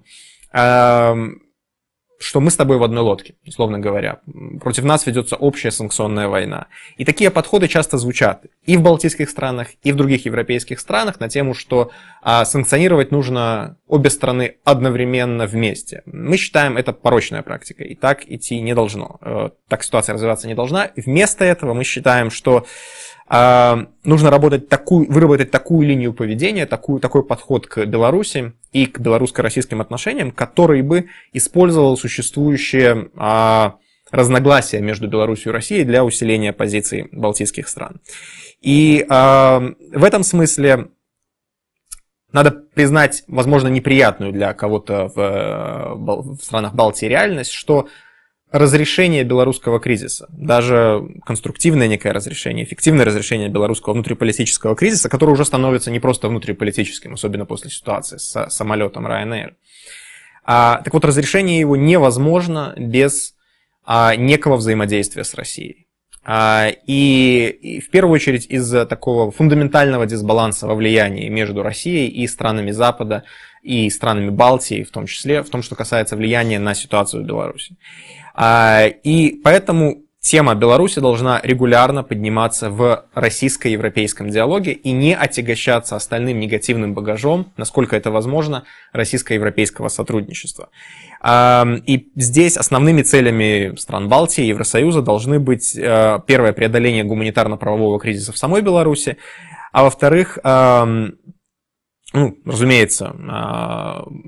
что мы с тобой в одной лодке, условно говоря. Против нас ведется общая санкционная война. И такие подходы часто звучат и в балтийских странах, и в других европейских странах на тему, что а, санкционировать нужно обе страны одновременно вместе. Мы считаем, это порочная практика, и так идти не должно. Так ситуация развиваться не должна. Вместо этого мы считаем, что а, нужно работать такую, выработать такую линию поведения, такую, такой подход к Беларуси и к белорусско-российским отношениям, который бы использовал существующие а, разногласия между Беларусью и Россией для усиления позиций балтийских стран. И а, в этом смысле надо признать, возможно, неприятную для кого-то в, в странах Балтии реальность, что разрешение белорусского кризиса, даже конструктивное некое разрешение, эффективное разрешение белорусского внутриполитического кризиса, который уже становится не просто внутриполитическим, особенно после ситуации с самолетом Ryanair. А, так вот, разрешение его невозможно без а, некого взаимодействия с Россией. А, и, и в первую очередь из-за такого фундаментального дисбаланса во влиянии между Россией и странами Запада, и странами Балтии, в том числе, в том, что касается влияния на ситуацию в Беларуси. И поэтому тема Беларуси должна регулярно подниматься в российско-европейском диалоге и не отягощаться остальным негативным багажом, насколько это возможно, российско-европейского сотрудничества. И здесь основными целями стран Балтии и Евросоюза должны быть, первое, преодоление гуманитарно-правового кризиса в самой Беларуси, а во-вторых, ну, разумеется,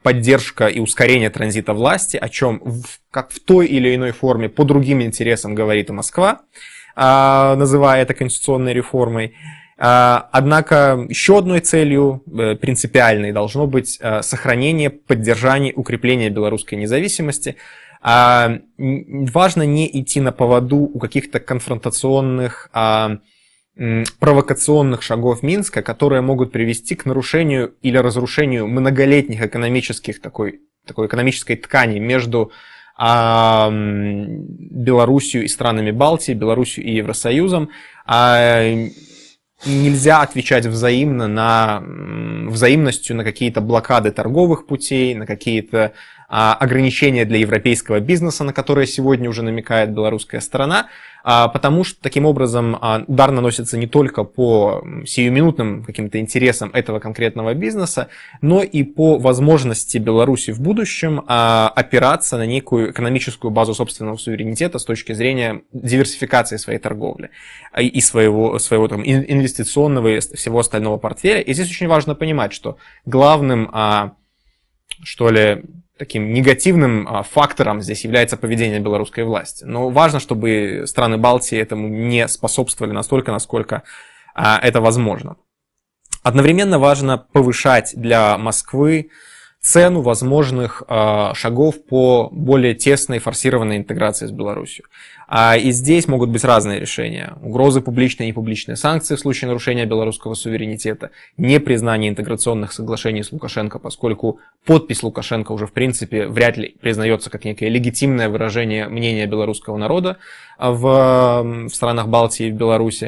поддержка и ускорение транзита власти, о чем в, как в той или иной форме по другим интересам говорит и Москва, называя это конституционной реформой. Однако еще одной целью принципиальной должно быть сохранение, поддержание, укрепление белорусской независимости. Важно не идти на поводу у каких-то конфронтационных, провокационных шагов Минска, которые могут привести к нарушению или разрушению многолетних экономических, такой, такой экономической ткани между а, Белоруссией и странами Балтии, Белоруссией и Евросоюзом. А, нельзя отвечать взаимно на, взаимностью на какие-то блокады торговых путей, на какие-то а, ограничения для европейского бизнеса, на которые сегодня уже намекает белорусская сторона, а, потому что таким образом а, удар наносится не только по сиюминутным каким-то интересам этого конкретного бизнеса, но и по возможности Беларуси в будущем а, опираться на некую экономическую базу собственного суверенитета с точки зрения диверсификации своей торговли и своего, своего там, инвестиционного и всего остального портфеля. И здесь очень важно понимать, что главным, а, что ли, таким негативным фактором здесь является поведение белорусской власти. Но важно, чтобы страны Балтии этому не способствовали настолько, насколько это возможно. Одновременно важно повышать для Москвы цену возможных шагов по более тесной форсированной интеграции с Беларусью. И здесь могут быть разные решения. Угрозы публичные и непубличные санкции в случае нарушения белорусского суверенитета, непризнание интеграционных соглашений с Лукашенко, поскольку подпись Лукашенко уже в принципе вряд ли признается как некое легитимное выражение мнения белорусского народа в, в странах Балтии и в Беларуси.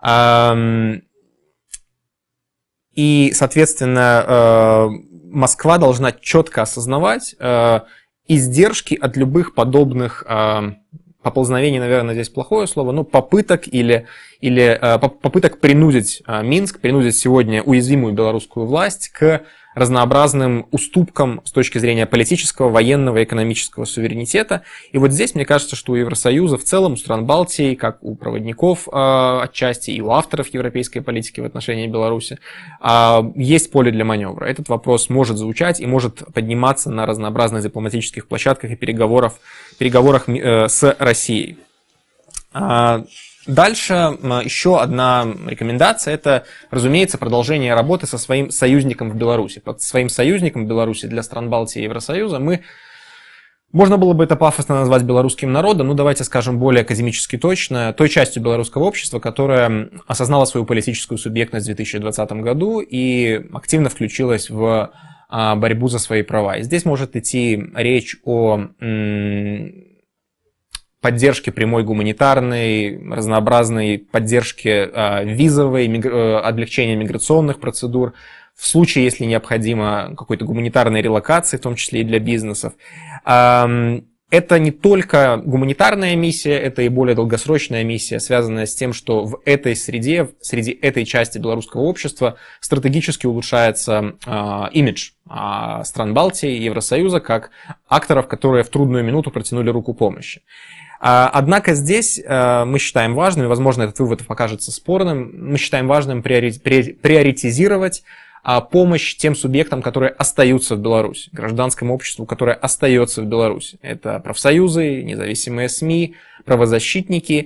И, соответственно, Москва должна четко осознавать издержки от любых подобных поползновений, наверное, здесь плохое слово, но попыток или, или попыток принудить Минск, принудить сегодня уязвимую белорусскую власть к разнообразным уступкам с точки зрения политического, военного и экономического суверенитета. И вот здесь, мне кажется, что у Евросоюза в целом, у стран Балтии, как у проводников э, отчасти и у авторов европейской политики в отношении Беларуси, э, есть поле для маневра. Этот вопрос может звучать и может подниматься на разнообразных дипломатических площадках и переговорах, переговорах э, с Россией. Э, Дальше еще одна рекомендация – это, разумеется, продолжение работы со своим союзником в Беларуси. Под своим союзником в Беларуси для стран Балтии и Евросоюза мы, можно было бы это пафосно назвать белорусским народом, но давайте скажем более академически точно, той частью белорусского общества, которая осознала свою политическую субъектность в две тысячи двадцатом году и активно включилась в борьбу за свои права. И здесь может идти речь о поддержки прямой гуманитарной, разнообразной поддержки э, визовой, мигр... э, облегчения миграционных процедур, в случае, если необходимо, какой-то гуманитарной релокации, в том числе и для бизнесов. Э, это не только гуманитарная миссия, это и более долгосрочная миссия, связанная с тем, что в этой среде, среди этой части белорусского общества стратегически улучшается э, имидж э, стран Балтии и Евросоюза как акторов, которые в трудную минуту протянули руку помощи. Однако здесь мы считаем важным, и, возможно, этот вывод покажется спорным, мы считаем важным приоритизировать помощь тем субъектам, которые остаются в Беларуси, гражданскому обществу, которое остается в Беларуси. Это профсоюзы, независимые СМИ, правозащитники.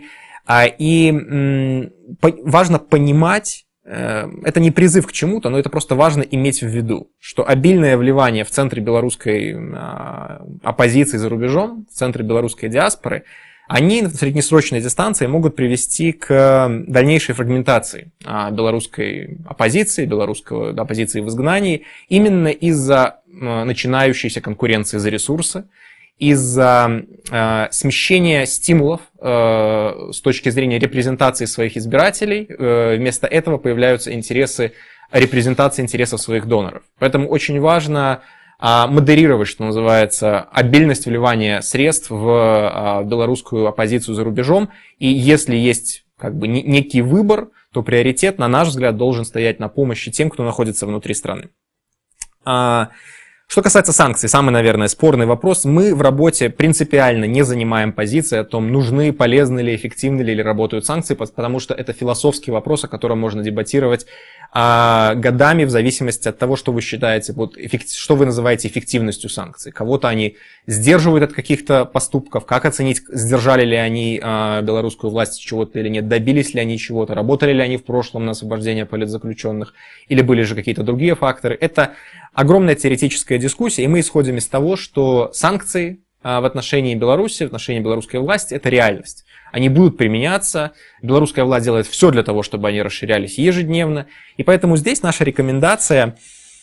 И важно понимать, это не призыв к чему-то, но это просто важно иметь в виду, что обильное вливание в центре белорусской оппозиции за рубежом, в центре белорусской диаспоры, они на среднесрочной дистанции могут привести к дальнейшей фрагментации белорусской оппозиции, белорусской оппозиции в изгнании, именно из-за начинающейся конкуренции за ресурсы, из-за э, смещения стимулов э, с точки зрения репрезентации своих избирателей, э, вместо этого появляются интересы, репрезентации интересов своих доноров. Поэтому очень важно э, модерировать, что называется, обильность вливания средств в э, белорусскую оппозицию за рубежом. И если есть как бы некий выбор, то приоритет, на наш взгляд, должен стоять на помощи тем, кто находится внутри страны. Что касается санкций, самый, наверное, спорный вопрос. Мы в работе принципиально не занимаем позиции о том, нужны, полезны ли, эффективны ли или работают санкции, потому что это философский вопрос, о котором можно дебатировать а, годами в зависимости от того, что вы считаете, вот, эффект, что вы называете эффективностью санкций. Кого-то они сдерживают от каких-то поступков, как оценить, сдержали ли они а, белорусскую власть чего-то или нет, добились ли они чего-то, работали ли они в прошлом на освобождение политзаключенных, или были же какие-то другие факторы. Это огромная теоретическая дискуссия, и мы исходим из того, что санкции в отношении Беларуси, в отношении белорусской власти – это реальность. Они будут применяться, белорусская власть делает все для того, чтобы они расширялись ежедневно, и поэтому здесь наша рекомендация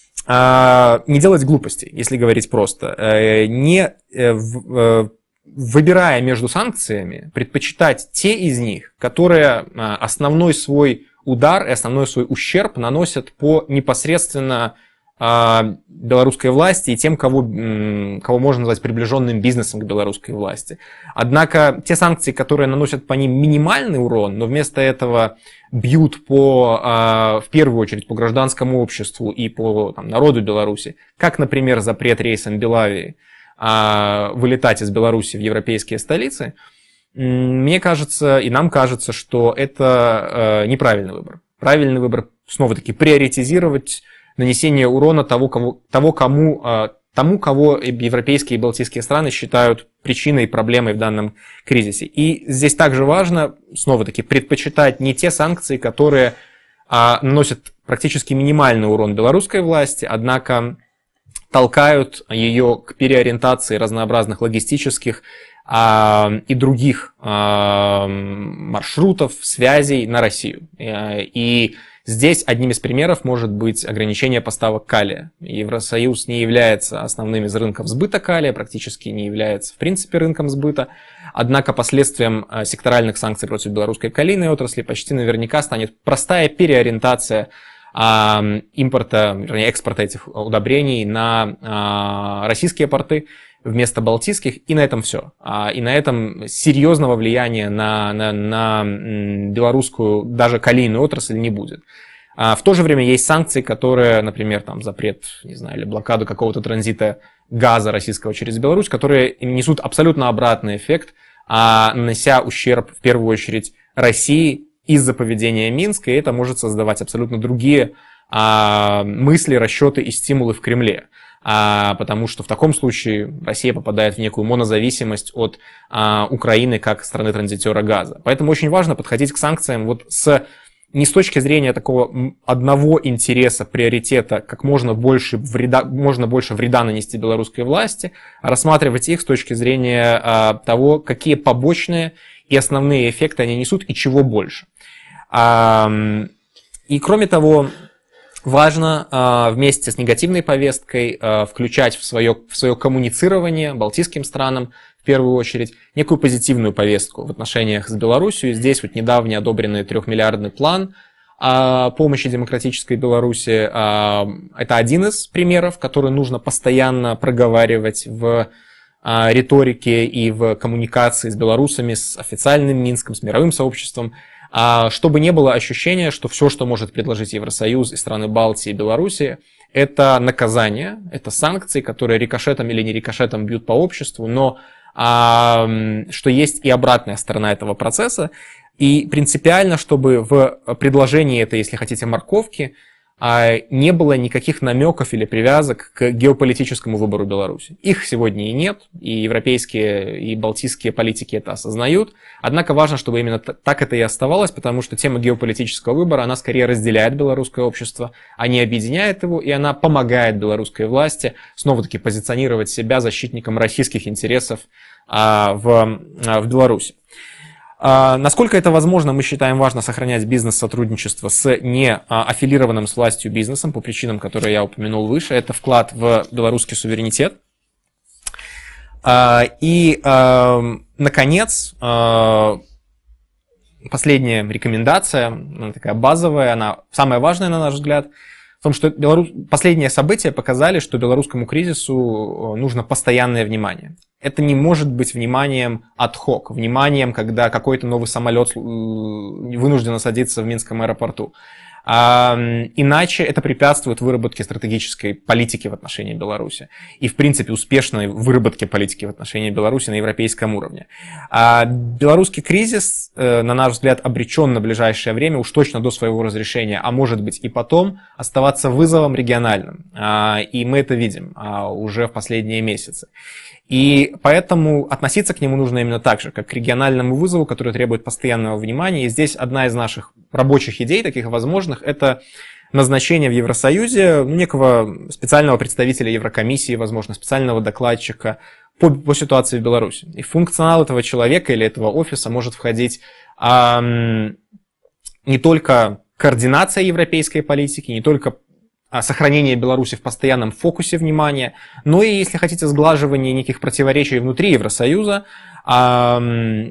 не делать глупостей, если говорить просто, не выбирая между санкциями, предпочитать те из них, которые основной свой удар и основной свой ущерб наносят по непосредственно белорусской власти и тем, кого, кого можно назвать приближенным бизнесом к белорусской власти. Однако те санкции, которые наносят по ним минимальный урон, но вместо этого бьют по, в первую очередь по гражданскому обществу и по там, народу Беларуси, как, например, запрет рейсам Белавии вылетать из Беларуси в европейские столицы, мне кажется, и нам кажется, что это неправильный выбор. Правильный выбор, снова-таки, приоритизировать нанесение урона того, кого, того кому, тому, кого европейские и балтийские страны считают причиной и проблемой в данном кризисе. И здесь также важно, снова-таки, предпочитать не те санкции, которые наносят практически минимальный урон белорусской власти, однако толкают ее к переориентации разнообразных логистических и других маршрутов, связей на Россию. И здесь одним из примеров может быть ограничение поставок калия. Евросоюз не является основным из рынков сбыта калия, практически не является в принципе рынком сбыта. Однако последствием секторальных санкций против белорусской калийной отрасли почти наверняка станет простая переориентация импорта, вернее, экспорта этих удобрений на российские порты вместо балтийских, и на этом все. И на этом серьезного влияния на, на, на белорусскую даже калийную отрасль не будет. В то же время есть санкции, которые, например, там, запрет, не знаю, или блокаду какого-то транзита газа российского через Беларусь, которые несут абсолютно обратный эффект, нанося ущерб в первую очередь России из-за поведения Минска, и это может создавать абсолютно другие мысли, расчеты и стимулы в Кремле. А, потому что в таком случае Россия попадает в некую монозависимость от а, Украины как страны-транзитера газа. Поэтому очень важно подходить к санкциям вот с, не с точки зрения такого одного интереса, приоритета, как можно больше вреда, можно больше вреда нанести белорусской власти, а рассматривать их с точки зрения а, того, какие побочные и основные эффекты они несут и чего больше. А, и кроме того, важно э, вместе с негативной повесткой э, включать в свое, в свое коммуницирование балтийским странам, в первую очередь, некую позитивную повестку в отношениях с Беларусью. Здесь вот недавно одобренный трехмиллиардный план э, помощи демократической Беларуси. Э, это один из примеров, который нужно постоянно проговаривать в э, риторике и в коммуникации с белорусами, с официальным Минском, с мировым сообществом, чтобы не было ощущения, что все, что может предложить Евросоюз и страны Балтии и Беларуси, это наказание, это санкции, которые рикошетом или не рикошетом бьют по обществу, но а, что есть и обратная сторона этого процесса. И принципиально, чтобы в предложении этой, если хотите, морковки, не было никаких намеков или привязок к геополитическому выбору Беларуси. Их сегодня и нет, и европейские, и балтийские политики это осознают. Однако важно, чтобы именно так это и оставалось, потому что тема геополитического выбора, она скорее разделяет белорусское общество, а не объединяет его, и она помогает белорусской власти снова-таки позиционировать себя защитником российских интересов в, в Беларуси. Насколько это возможно, мы считаем важно сохранять бизнес-сотрудничество с неаффилированным с властью бизнесом по причинам, которые я упомянул выше. Это вклад в белорусский суверенитет. И, наконец, последняя рекомендация, она такая базовая, она самая важная, на наш взгляд, в том, что Белорус... последние события показали, что белорусскому кризису нужно постоянное внимание. Это не может быть вниманием ад-хок, вниманием, когда какой-то новый самолет вынужден садиться в Минском аэропорту. А, иначе это препятствует выработке стратегической политики в отношении Беларуси и, в принципе, успешной выработке политики в отношении Беларуси на европейском уровне. А белорусский кризис, на наш взгляд, обречен на ближайшее время, уж точно до своего разрешения, а может быть и потом, оставаться вызовом региональным. И мы это видим уже в последние месяцы. И поэтому относиться к нему нужно именно так же, как к региональному вызову, который требует постоянного внимания. И здесь одна из наших рабочих идей, таких возможных, это назначение в Евросоюзе ну, некого специального представителя Еврокомиссии, возможно, специального докладчика по, по ситуации в Беларуси. И в функционал этого человека или этого офиса может входить а, не только координация европейской политики, не только сохранение Беларуси в постоянном фокусе внимания, но и, если хотите, сглаживание неких противоречий внутри Евросоюза а,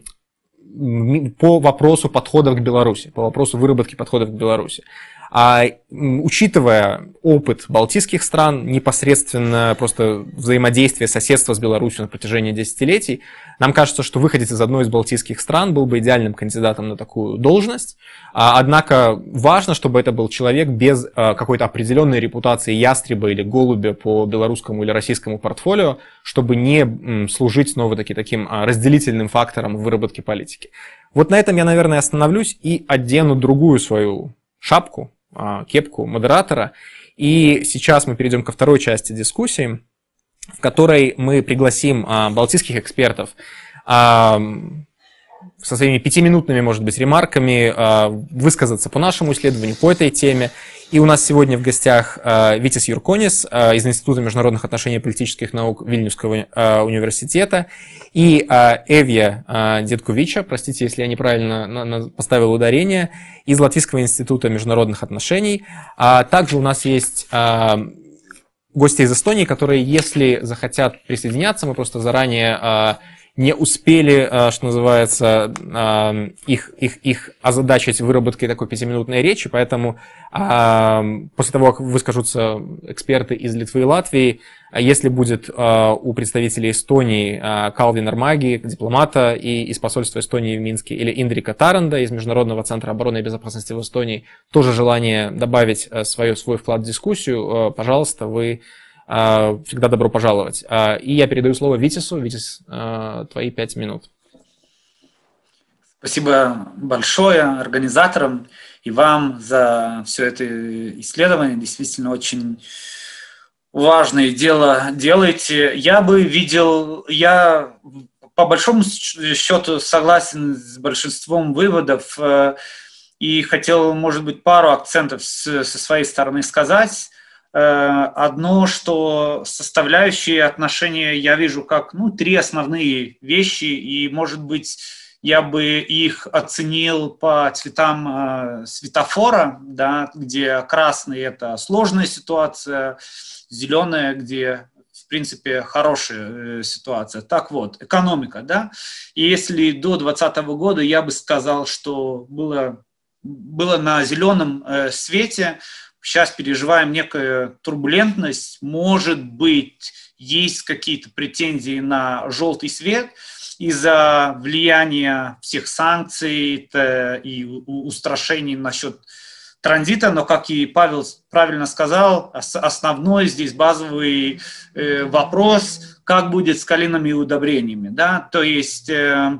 по вопросу подходов к Беларуси, по вопросу выработки подходов к Беларуси. А учитывая опыт балтийских стран, непосредственно просто взаимодействие, соседство с Беларусью на протяжении десятилетий, нам кажется, что выходец из одной из балтийских стран был бы идеальным кандидатом на такую должность. Однако важно, чтобы это был человек без какой-то определенной репутации ястреба или голубя по белорусскому или российскому портфолио, чтобы не служить снова-таки таким разделительным фактором в выработке политики. Вот на этом я, наверное, остановлюсь и одену другую свою шапку, кепку модератора. И сейчас мы перейдем ко второй части дискуссии, в которой мы пригласим балтийских экспертов со своими пятиминутными, может быть, ремарками высказаться по нашему исследованию, по этой теме. И у нас сегодня в гостях Витис Юрконис из Института международных отношений и политических наук Вильнюсского университета и Эвия Детковича, простите, если я неправильно поставил ударение, из Латвийского института международных отношений. Также у нас есть гости из Эстонии, которые, если захотят присоединяться, мы просто заранее не успели, что называется, их, их, их озадачить выработкой такой пятиминутной речи, поэтому после того, как выскажутся эксперты из Литвы и Латвии, если будет у представителей Эстонии Калвин Армаги, дипломата и из посольства Эстонии в Минске, или Индрика Таранда из Международного центра обороны и безопасности в Эстонии, тоже желание добавить свое, свой вклад в дискуссию, пожалуйста, вы всегда добро пожаловать. И я передаю слово Витису. Витис, твои пять минут. Спасибо большое организаторам и вам за все это исследование. Действительно, очень важное дело делаете. Я бы видел, я по большому счету согласен с большинством выводов и хотел, может быть, пару акцентов со своей стороны сказать. Одно, что составляющие отношения я вижу как ну, три основные вещи, и, может быть, я бы их оценил по цветам э, светофора, да, где красный – это сложная ситуация, зеленая, где, в принципе, хорошая э, ситуация. Так вот, экономика, да, и если до двадцатого года я бы сказал, что было, было на зеленом э, свете. Сейчас переживаем некую турбулентность, может быть, есть какие-то претензии на желтый свет из-за влияния всех санкций и устрашений насчет транзита, но, как и Павел правильно сказал, основной здесь базовый вопрос, как будет с калийными удобрениями, да, то есть...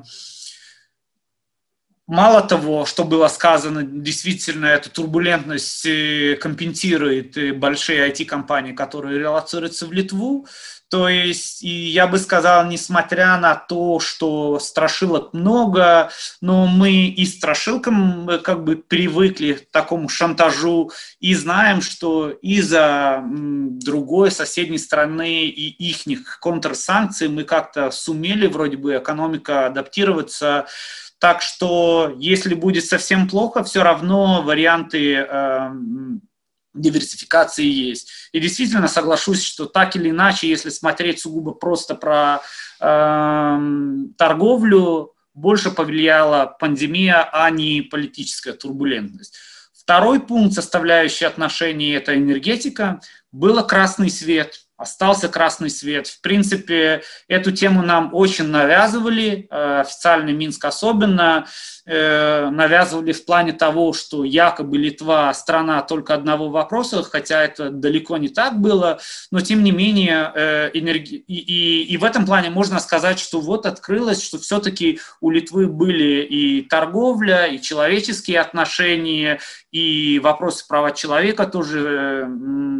Мало того, что было сказано, действительно, эта турбулентность компенсирует большие ай ти-компании, которые релоцируются в Литву. То есть, и я бы сказал, несмотря на то, что страшилок много, но мы и страшилкам как бы привыкли к такому шантажу и знаем, что из-за другой соседней страны и ихних контрсанкций мы как-то сумели вроде бы экономика адаптироваться. Так что, если будет совсем плохо, все равно варианты э, диверсификации есть. И действительно соглашусь, что так или иначе, если смотреть сугубо просто про э, торговлю, больше повлияла пандемия, а не политическая турбулентность. Второй пункт, составляющий отношения, это энергетика. Был красный свет. остался красный свет. В принципе, эту тему нам очень навязывали, официальный Минск особенно, навязывали в плане того, что якобы Литва страна только одного вопроса, хотя это далеко не так было, но тем не менее энерги... и, и, и в этом плане можно сказать, что вот открылось, что все-таки у Литвы были и торговля, и человеческие отношения, и вопросы права человека тоже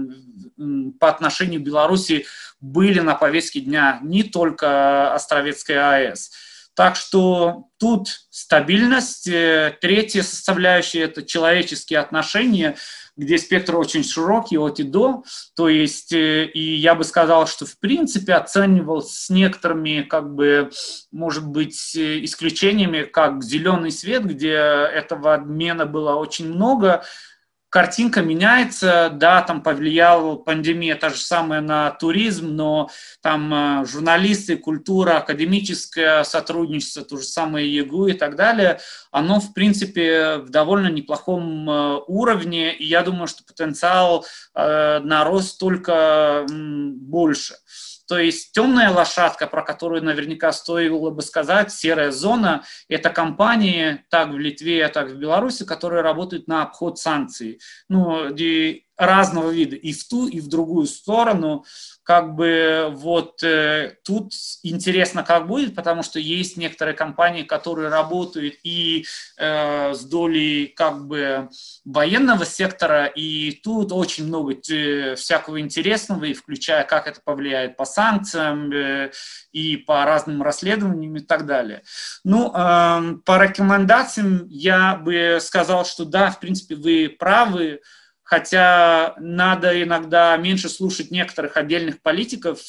по отношению к Беларуси были на повестке дня, не только Островецкая АЭС. Так что тут стабильность. Третья составляющая – это человеческие отношения, где спектр очень широкий, от и до. То есть, и я бы сказал, что в принципе оценивал с некоторыми, как бы, может быть, исключениями, как зеленый свет, где этого обмена было очень много. Картинка меняется, да, там повлияла пандемия, та же самая, на туризм, но там журналисты, культура, академическое сотрудничество, то же самое ЕГУ и так далее, оно, в принципе, в довольно неплохом уровне, и я думаю, что потенциал на рост только больше. То есть темная лошадка, про которую наверняка стоило бы сказать, серая зона, это компании, так в Литве, так в Беларуси, которые работают на обход санкций. Ну, и разного вида, и в ту, и в другую сторону. Как бы вот э, тут интересно, как будет, потому что есть некоторые компании, которые работают и э, с долей как бы военного сектора, и тут очень много э, всякого интересного, и включая, как это повлияет по санкциям, э, и по разным расследованиям и так далее. Ну, э, по рекомендациям я бы сказал, что да, в принципе, вы правы, хотя надо иногда меньше слушать некоторых отдельных политиков.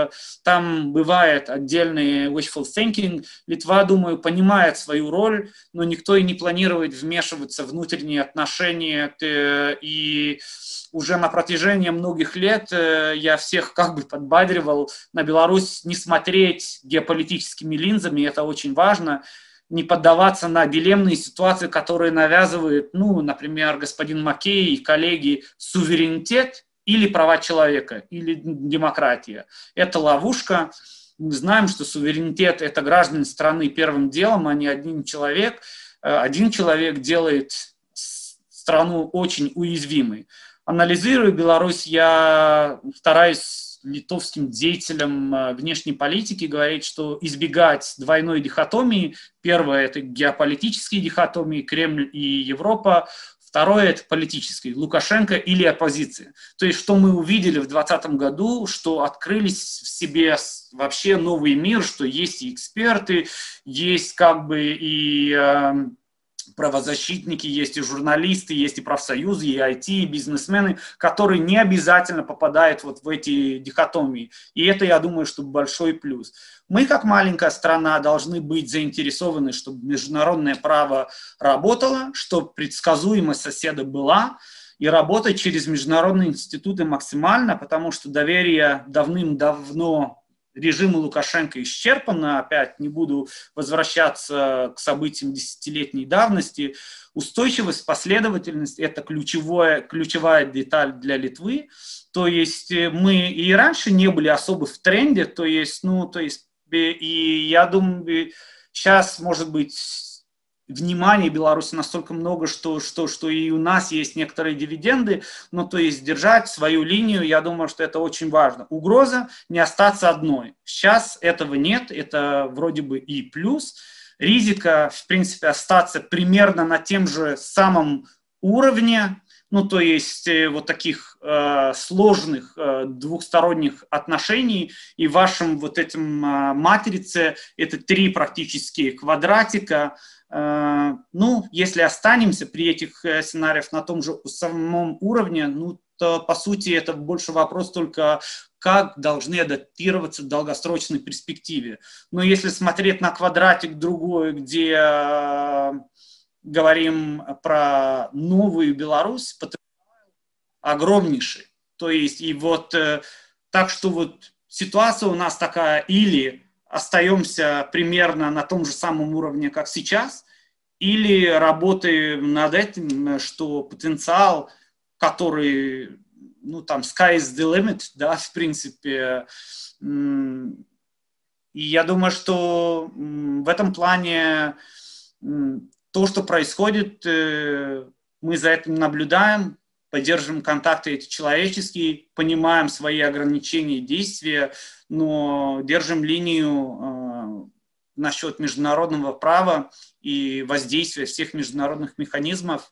Там бывает отдельный wishful thinking. Литва, думаю, понимает свою роль, но никто и не планирует вмешиваться в внутренние отношения. И уже на протяжении многих лет я всех как бы подбадривал на Беларусь не смотреть геополитическими линзами, это очень важно, не поддаваться на дилеммные ситуации, которые навязывают, ну, например, господин Маккей и коллеги, суверенитет или права человека, или демократия. Это ловушка. Мы знаем, что суверенитет – это граждане страны первым делом, а не один человек. Один человек делает страну очень уязвимой. Анализируя Беларусь, я стараюсь литовским деятелям внешней политики говорить, что избегать двойной дихотомии. Первое – это геополитические дихотомии, Кремль и Европа. Второе – это политические, Лукашенко или оппозиция. То есть, что мы увидели в двадцатом году, что открылись в себе вообще новый мир, что есть и эксперты, есть как бы и э, правозащитники, есть и журналисты, есть и профсоюзы, и ай ти, и бизнесмены, которые не обязательно попадают вот в эти дихотомии. И это, я думаю, что большой плюс. Мы, как маленькая страна, должны быть заинтересованы, чтобы международное право работало, чтобы предсказуемость соседа была, и работать через международные институты максимально, потому что доверие давным-давно режиму Лукашенко исчерпано, опять не буду возвращаться к событиям десятилетней давности. Устойчивость, последовательность – это ключевая, ключевая деталь для Литвы. То есть мы и раньше не были особо в тренде, то есть, ну, то есть, и я думаю, сейчас, может быть, внимания Беларуси настолько много, что, что, что и у нас есть некоторые дивиденды, но то есть держать свою линию, я думаю, что это очень важно. Угроза не остаться одной. Сейчас этого нет, это вроде бы и плюс. Ризика, в принципе, остаться примерно на тем же самом уровне, ну то есть вот таких э, сложных э, двухсторонних отношений, и в вашем вот этом э, матрице это три практически квадратика. Ну, если останемся при этих сценариях на том же самом уровне, ну, то, по сути, это больше вопрос только, как должны адаптироваться в долгосрочной перспективе. Но если смотреть на квадратик другой, где э, говорим про новую Беларусь, потенциал огромнейший. То есть, и вот э, так что вот ситуация у нас такая, или остаемся примерно на том же самом уровне, как сейчас, или работаем над этим, что потенциал, который ну, там, sky is the limit, да, в принципе. И я думаю, что в этом плане то, что происходит, мы за этим наблюдаем, поддерживаем контакты эти человеческие, понимаем свои ограничения и действия, но держим линию насчет международного права и воздействия всех международных механизмов,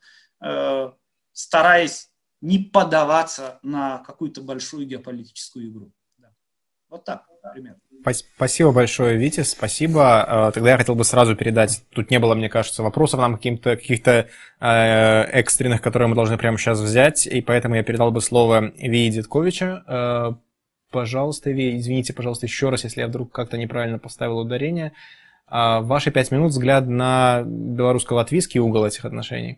стараясь не поддаваться на какую-то большую геополитическую игру. Вот так, примерно. Спасибо большое, Витя, спасибо. Тогда я хотел бы сразу передать, тут не было, мне кажется, вопросов нам каким-то, каких-то э, экстренных, которые мы должны прямо сейчас взять, и поэтому я передал бы слово Вии Дедковича. Э, пожалуйста, Ви, извините, пожалуйста, еще раз, если я вдруг как-то неправильно поставил ударение. Э, ваши пять минут, взгляд на белорусско-латвийский угол этих отношений.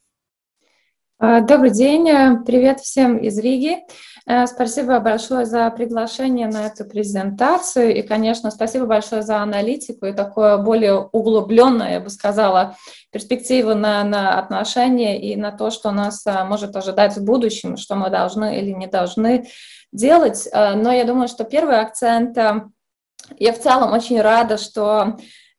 Добрый день, привет всем из Риги. Спасибо большое за приглашение на эту презентацию и, конечно, спасибо большое за аналитику и такое более углубленное, я бы сказала, перспективу на, на отношения и на то, что нас может ожидать в будущем, что мы должны или не должны делать. Но я думаю, что первый акцент, я в целом очень рада, что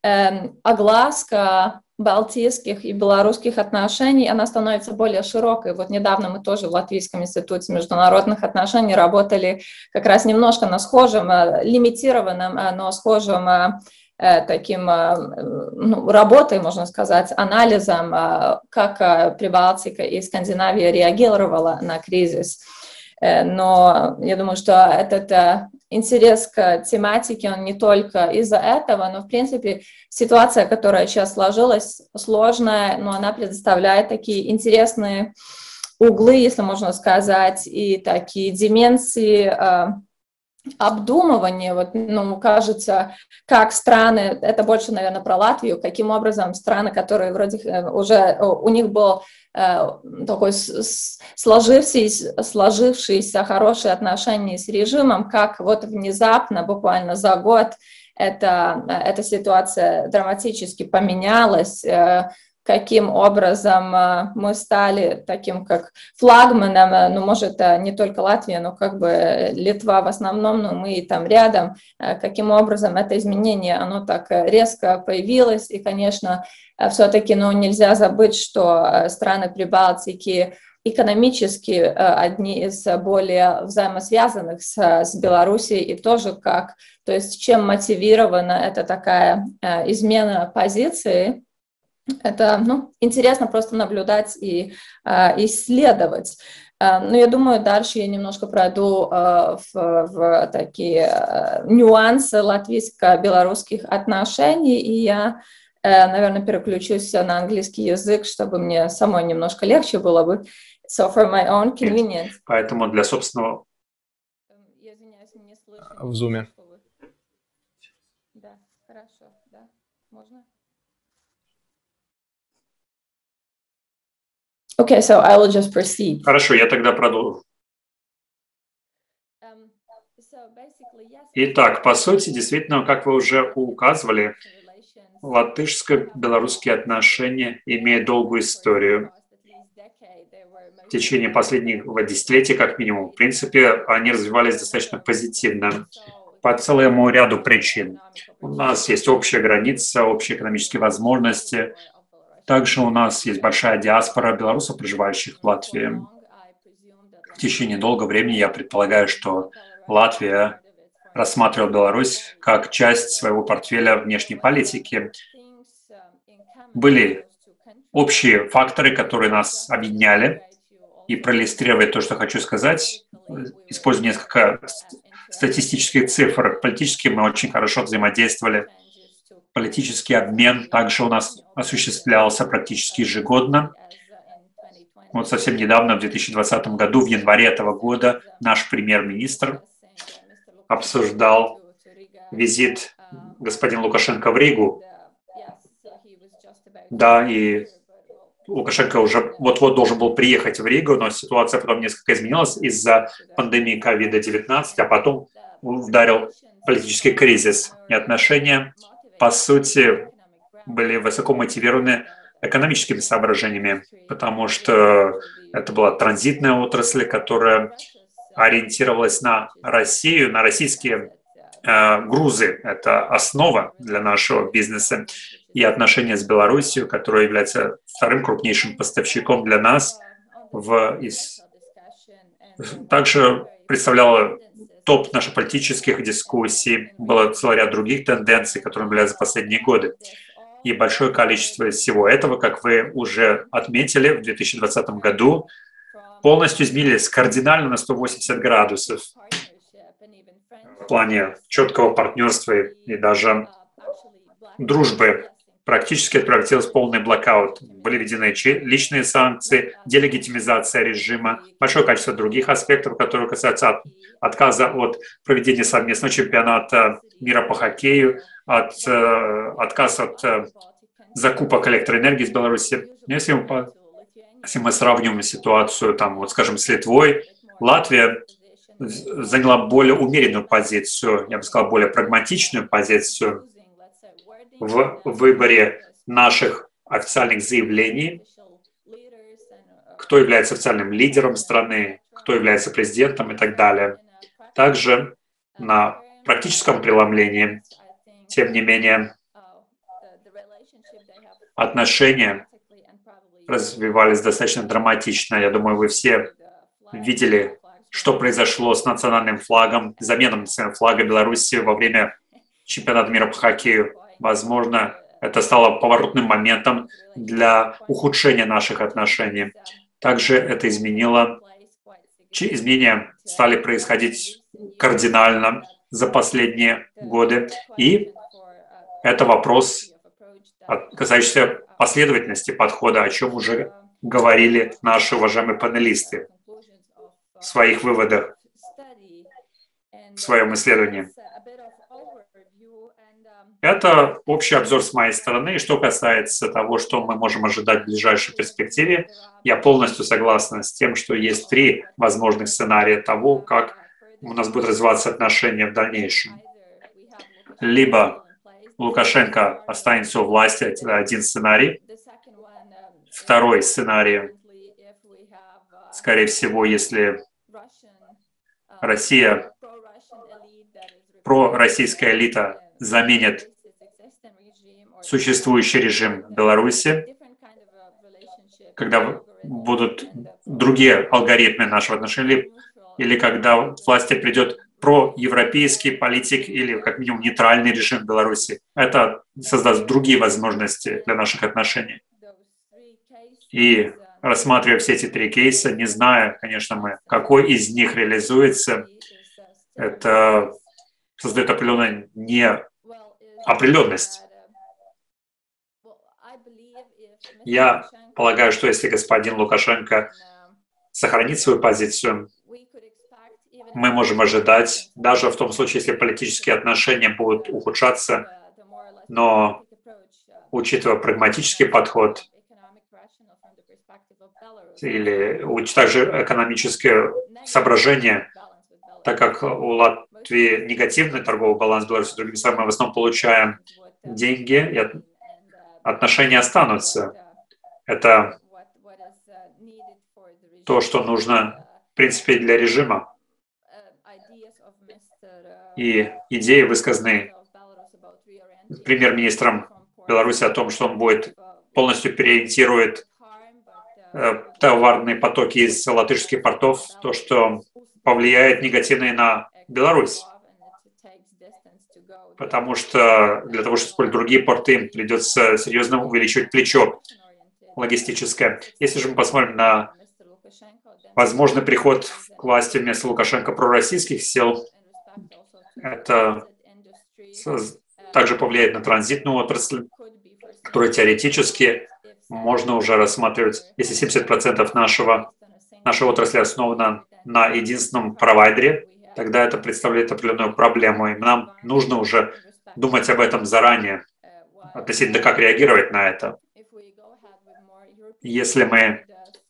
огласка балтийских и белорусских отношений, она становится более широкой. Вот недавно мы тоже в Латвийском институте международных отношений работали как раз немножко на схожем, лимитированном, но схожем таким ну, работой, можно сказать, анализом, как Прибалтика и Скандинавия реагировала на кризис. Но я думаю, что этот интерес к тематике, он не только из-за этого, но, в принципе, ситуация, которая сейчас сложилась, сложная, но она предоставляет такие интересные углы, если можно сказать, и такие дименсии обдумывания. Вот, ну, кажется, как страны, это больше, наверное, про Латвию, каким образом страны, которые вроде уже, у них был такой сложившийся, сложившиеся хорошие отношения с режимом, как вот внезапно, буквально за год, эта, эта ситуация драматически поменялась, каким образом мы стали таким как флагманом, ну, может, не только Латвия, но как бы Литва в основном, но мы и там рядом, каким образом это изменение, оно так резко появилось, и, конечно, все-таки, ну, нельзя забыть, что страны Прибалтики экономически одни из более взаимосвязанных с, с Белоруссией, и тоже как, то есть чем мотивирована эта такая измена позиции, это, ну, интересно просто наблюдать и э, исследовать. Э, но я думаю, дальше я немножко пройду э, в, в такие э, нюансы латвийско-белорусских отношений, и я, э, наверное, переключусь на английский язык, чтобы мне самой немножко легче было бы. So for my own convenience. Поэтому для собственного... Я извиняюсь, не слышу. В зуме. Да, хорошо, да, можно? Okay, so I will just proceed. Хорошо, я тогда продолжу. Итак, по сути, действительно, как вы уже указывали, латышско-белорусские отношения имеют долгую историю. В течение последнего десятилетия, как минимум, в принципе, они развивались достаточно позитивно по целому ряду причин. У нас есть общая граница, общие экономические возможности. Также у нас есть большая диаспора белорусов, проживающих в Латвии. В течение долгого времени я предполагаю, что Латвия рассматривала Беларусь как часть своего портфеля внешней политики. Были общие факторы, которые нас объединяли. И проиллюстрировать то, что хочу сказать, используя несколько статистических цифр. Политически мы очень хорошо взаимодействовали. Политический обмен также у нас осуществлялся практически ежегодно. Вот совсем недавно, в две тысячи двадцатом году, в январе этого года, наш премьер-министр обсуждал визит господина Лукашенко в Ригу. Да, и Лукашенко уже вот-вот должен был приехать в Ригу, но ситуация потом несколько изменилась из-за пандемии ковид девятнадцать, а потом ударил политический кризис. И отношения, по сути, были высоко мотивированы экономическими соображениями, потому что это была транзитная отрасль, которая ориентировалась на Россию, на российские э, грузы. Это основа для нашего бизнеса. И отношения с Беларусью, которая является вторым крупнейшим поставщиком для нас, в, из, также представляла топ наших политических дискуссий. Было целый ряд других тенденций, которые наблюдались за последние годы. И большое количество всего этого, как вы уже отметили, в две тысячи двадцатом году полностью изменились кардинально на сто восемьдесят градусов в плане четкого партнерства и даже дружбы. Практически это превратилось в полный блокаут. Были введены личные санкции, делегитимизация режима, большое количество других аспектов, которые касаются от, отказа от проведения совместного чемпионата мира по хоккею, от, э, отказ от э, закупок электроэнергии из Беларуси. Если мы, если мы сравним ситуацию, там, вот, скажем, с Литвой, Латвия заняла более умеренную позицию, я бы сказал, более прагматичную позицию в выборе наших официальных заявлений, кто является официальным лидером страны, кто является президентом и так далее. Также на практическом преломлении, тем не менее, отношения развивались достаточно драматично. Я думаю, вы все видели, что произошло с национальным флагом, заменой национального флага Беларуси во время чемпионата мира по хоккею. Возможно, это стало поворотным моментом для ухудшения наших отношений. Также это изменило, изменения стали происходить кардинально за последние годы. И это вопрос, касающийся последовательности подхода, о чем уже говорили наши уважаемые панелисты в своих выводах, в своем исследовании. Это общий обзор с моей стороны. И что касается того, что мы можем ожидать в ближайшей перспективе, я полностью согласна с тем, что есть три возможных сценария того, как у нас будут развиваться отношения в дальнейшем. Либо Лукашенко останется у власти, это один сценарий. Второй сценарий, скорее всего, если Россия, пророссийская элита заменит существующий режим в Беларуси, когда будут другие алгоритмы нашего отношения, или когда в власти придет проевропейский политик или как минимум нейтральный режим в Беларуси. Это создаст другие возможности для наших отношений. И рассматривая все эти три кейса, не зная, конечно, мы, какой из них реализуется, это создает определенную неопределенность. Я полагаю, что если господин Лукашенко сохранит свою позицию, мы можем ожидать, даже в том случае, если политические отношения будут ухудшаться, но учитывая прагматический подход или также экономические соображения, так как у Латвии негативный торговый баланс с Беларусью, другими словами, мы в основном получаем деньги, и отношения останутся. Это то, что нужно, в принципе, для режима. И идеи, высказанные премьер-министром Беларуси о том, что он будет полностью переориентирует э, товарные потоки из латышских портов, то, что повлияет негативно и на Беларусь. Потому что для того, чтобы использовать другие порты, им придется серьезно увеличивать плечо логистическое. Если же мы посмотрим на возможный приход к власти вместо Лукашенко пророссийских сил, это также повлияет на транзитную отрасль, которую теоретически можно уже рассматривать, если семьдесят процентов нашего, нашей отрасли основана на единственном провайдере, тогда это представляет определенную проблему, и нам нужно уже думать об этом заранее, относительно как реагировать на это. Если мы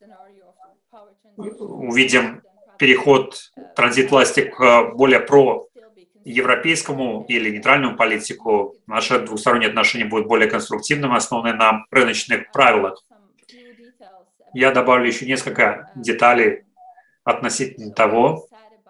увидим переход транзит власти к более проевропейскому или нейтральному политику, наши двусторонние отношения будут более конструктивными, основанные на рыночных правилах. Я добавлю еще несколько деталей относительно того,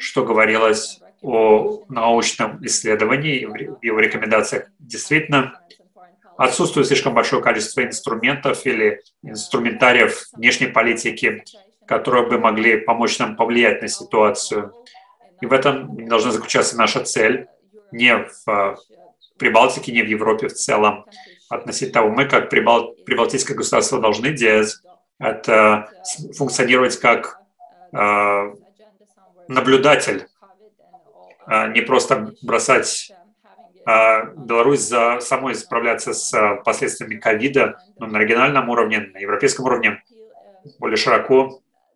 что говорилось о научном исследовании, в его рекомендациях. Действительно, отсутствует слишком большое количество инструментов или инструментариев внешней политики, которые бы могли помочь нам повлиять на ситуацию. И в этом должна заключаться наша цель, не в Прибалтике, не в Европе в целом. Относительно того, мы, как Прибал... прибалтийское государство, должны делать это функционировать как э, наблюдатель, а не просто бросать э, Беларусь за самой справляться с последствиями ковида, но на региональном уровне, на европейском уровне более широко.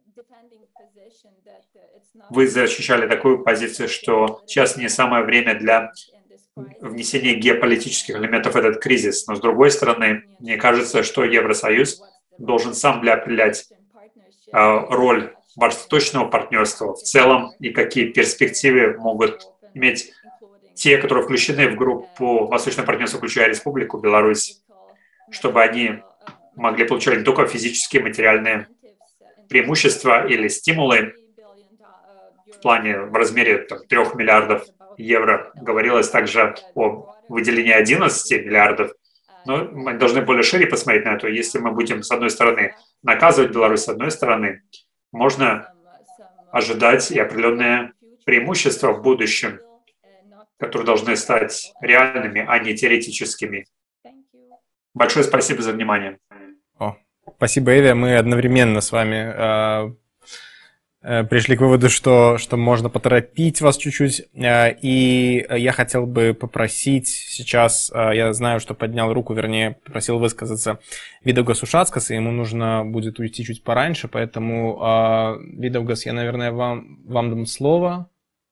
Вы защищали такую позицию, что сейчас не самое время для внесения геополитических элементов в этот кризис. Но с другой стороны, мне кажется, что Евросоюз должен сам определять роль восточного партнерства в целом и какие перспективы могут иметь те, которые включены в группу восточного партнерства, включая Республику Беларусь, чтобы они могли получать не только физические, материальные преимущества или стимулы в плане в размере там, трех миллиардов евро. Говорилось также о выделении одиннадцати миллиардов. Но мы должны более шире посмотреть на это. Если мы будем, с одной стороны, наказывать Беларусь, с одной стороны, можно ожидать и определенные преимущества в будущем, которые должны стать реальными, а не теоретическими. Большое спасибо за внимание. О, спасибо, Эви. Мы одновременно с вами э, пришли к выводу, что, что можно поторопить вас чуть-чуть. И я хотел бы попросить сейчас, я знаю, что поднял руку, вернее, попросил высказаться Видаугас Ушацкас, и ему нужно будет уйти чуть пораньше, поэтому, Видаугас, я, наверное, вам, вам дам слово.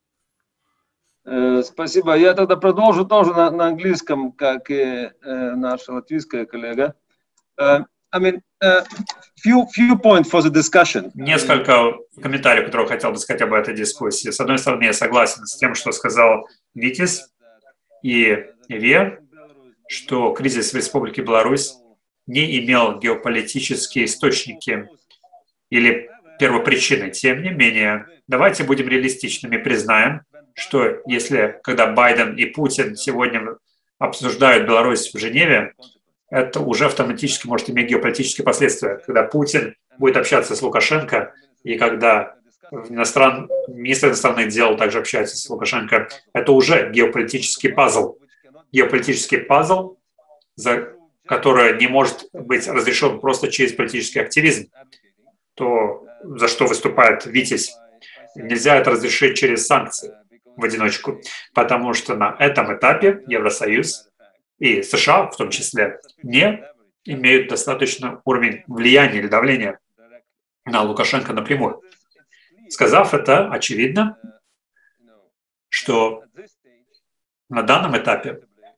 Спасибо. Я тогда продолжу тоже на, на английском, как и э, наша латвийская коллега. Uh, I mean, uh, few, few points for the discussion. Несколько комментариев, которые я хотел бы сказать об этой дискуссии. С одной стороны, я согласен с тем, что сказал Витис и Эве, что кризис в Республике Беларусь не имел геополитические источники или первопричины. Тем не менее, давайте будем реалистичными, признаем, что если, когда Байден и Путин сегодня обсуждают Беларусь в Женеве, это уже автоматически может иметь геополитические последствия. Когда Путин будет общаться с Лукашенко, и когда иностран... министр иностранных дел также общается с Лукашенко, это уже геополитический пазл. Геополитический пазл, за... который не может быть разрешен просто через политический активизм. То, за что выступает Витязь, нельзя это разрешить через санкции в одиночку, потому что на этом этапе Евросоюз и США, в том числе, не имеют достаточный уровень влияния или давления на Лукашенко напрямую. Сказав это, очевидно, что на данном этапе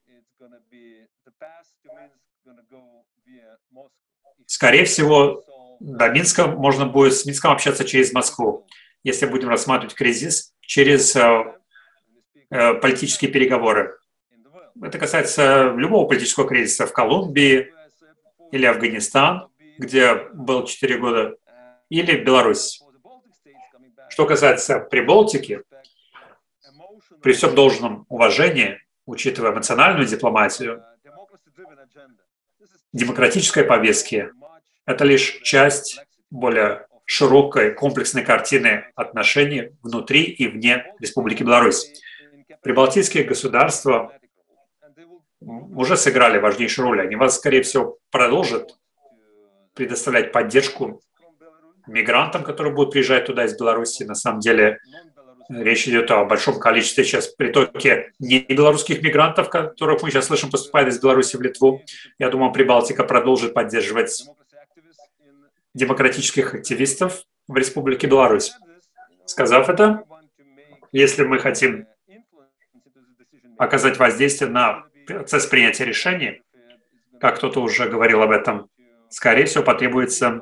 скорее всего до Минска можно будет с Минском общаться через Москву, если будем рассматривать кризис через политические переговоры. Это касается любого политического кризиса в Колумбии или Афганистан, где был четыре года, или Беларусь. Что касается Прибалтики, при всем должном уважении, учитывая эмоциональную дипломатию, демократической повестки — это лишь часть более широкой комплексной картины отношений внутри и вне Республики Беларусь. Прибалтийские государства уже сыграли важнейшую роль. Они вас, скорее всего, продолжат предоставлять поддержку мигрантам, которые будут приезжать туда из Беларуси. На самом деле речь идет о большом количестве сейчас притоке не белорусских мигрантов, которых мы сейчас слышим, поступают из Беларуси в Литву. Я думаю, Прибалтика продолжит поддерживать демократических активистов в Республике Беларусь. Сказав это, если мы хотим оказать воздействие на процесс принятия решений, как кто-то уже говорил об этом, скорее всего, потребуется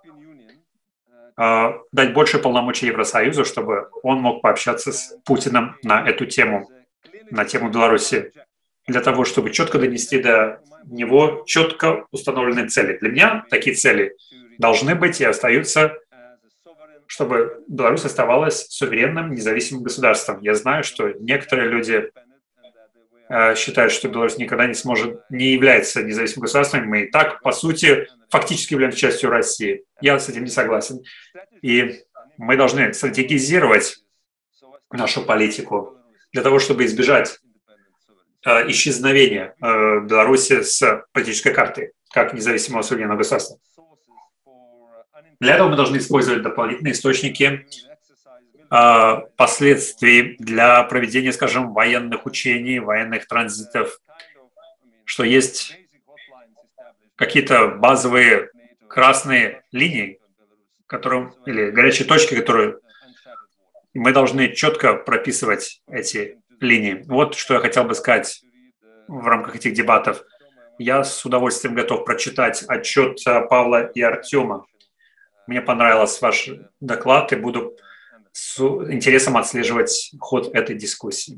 э, дать больше полномочий Евросоюзу, чтобы он мог пообщаться с Путиным на эту тему, на тему Беларуси, для того, чтобы четко донести до него четко установленные цели. Для меня такие цели должны быть и остаются чтобы Беларусь оставалась суверенным, независимым государством. Я знаю, что некоторые люди э, считают, что Беларусь никогда не сможет, не является независимым государством. Мы и так, по сути, фактически являемся частью России. Я с этим не согласен. И мы должны стратегизировать нашу политику для того, чтобы избежать э, исчезновения э, Беларуси с политической карты, как независимого суверенного государства. Для этого мы должны использовать дополнительные источники э, последствий для проведения, скажем, военных учений, военных транзитов, что есть какие-то базовые красные линии, которым, или горячие точки, которые мы должны четко прописывать эти линии. Вот что я хотел бы сказать в рамках этих дебатов. Я с удовольствием готов прочитать отчет Павла и Артема. Мне понравился ваш доклад, и буду с интересом отслеживать ход этой дискуссии.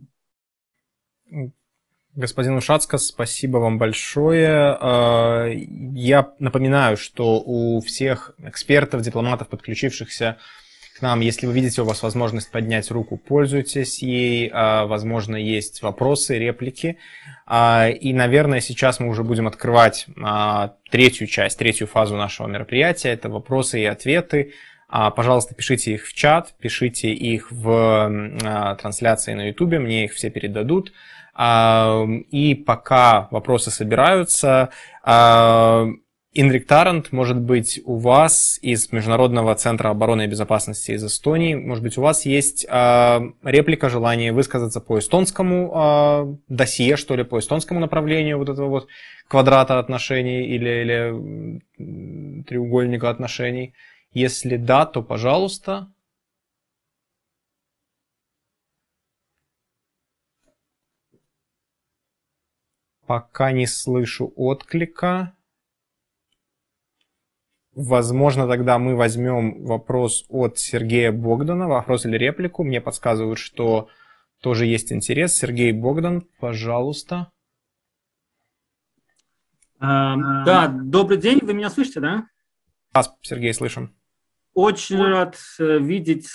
Господин Ушацкас, спасибо вам большое. Я напоминаю, что у всех экспертов, дипломатов, подключившихся к нам, если вы видите у вас возможность поднять руку, пользуйтесь ей. Возможно, есть вопросы, реплики. И, наверное, сейчас мы уже будем открывать третью часть, третью фазу нашего мероприятия. Это вопросы и ответы. Пожалуйста, пишите их в чат, пишите их в трансляции на YouTube, мне их все передадут. И пока вопросы собираются, Инрик Тарант, может быть, у вас из Международного центра обороны и безопасности из Эстонии, может быть, у вас есть реплика, желание высказаться по эстонскому досье, что ли, по эстонскому направлению вот этого вот квадрата отношений или, или треугольника отношений? Если да, то пожалуйста. Пока не слышу отклика. Возможно, тогда мы возьмем вопрос от Сергея Богдана, вопрос или реплику. Мне подсказывают, что тоже есть интерес. Сергей Богдан, пожалуйста. А, да, добрый день, вы меня слышите, да? Да, Сергей, слышим. Очень рад видеть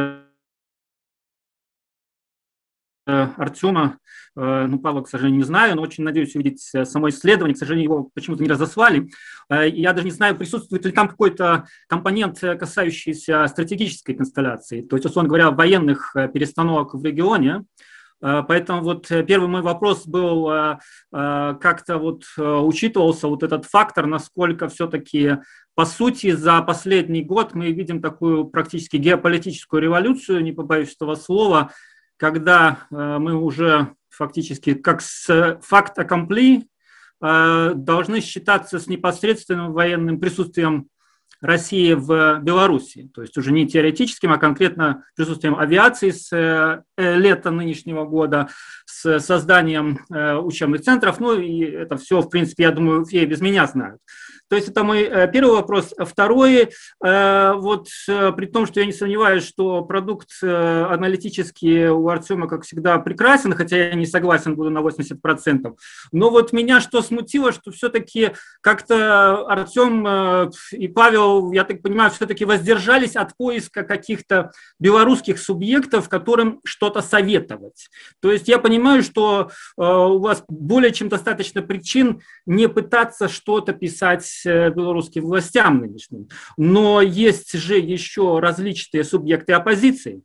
Артема. Ну, Павла, к сожалению, не знаю, но очень надеюсь увидеть само исследование. К сожалению, его почему-то не разослали. Я даже не знаю, присутствует ли там какой-то компонент, касающийся стратегической констелляции, то есть, условно говоря, военных перестановок в регионе. Поэтому вот первый мой вопрос был, как-то вот учитывался вот этот фактор, насколько все-таки, по сути, за последний год мы видим такую практически геополитическую революцию, не побоюсь этого слова, когда мы уже фактически как с факт accompli должны считаться с непосредственным военным присутствием России в Беларуси, то есть уже не теоретическим, а конкретно присутствием авиации с лета нынешнего года, с созданием учебных центров, ну и это все, в принципе, я думаю, все без меня знают. То есть это мой первый вопрос. Второй, вот при том, что я не сомневаюсь, что продукт аналитический у Артема, как всегда, прекрасен, хотя я не согласен буду на восемьдесят процентов, но вот меня что смутило, что все-таки как-то Артем и Павел, я так понимаю, все-таки воздержались от поиска каких-то белорусских субъектов, которым что-то советовать. То есть я понимаю, что у вас более чем достаточно причин не пытаться что-то писать белорусским властям нынешним. Но есть же еще различные субъекты оппозиции.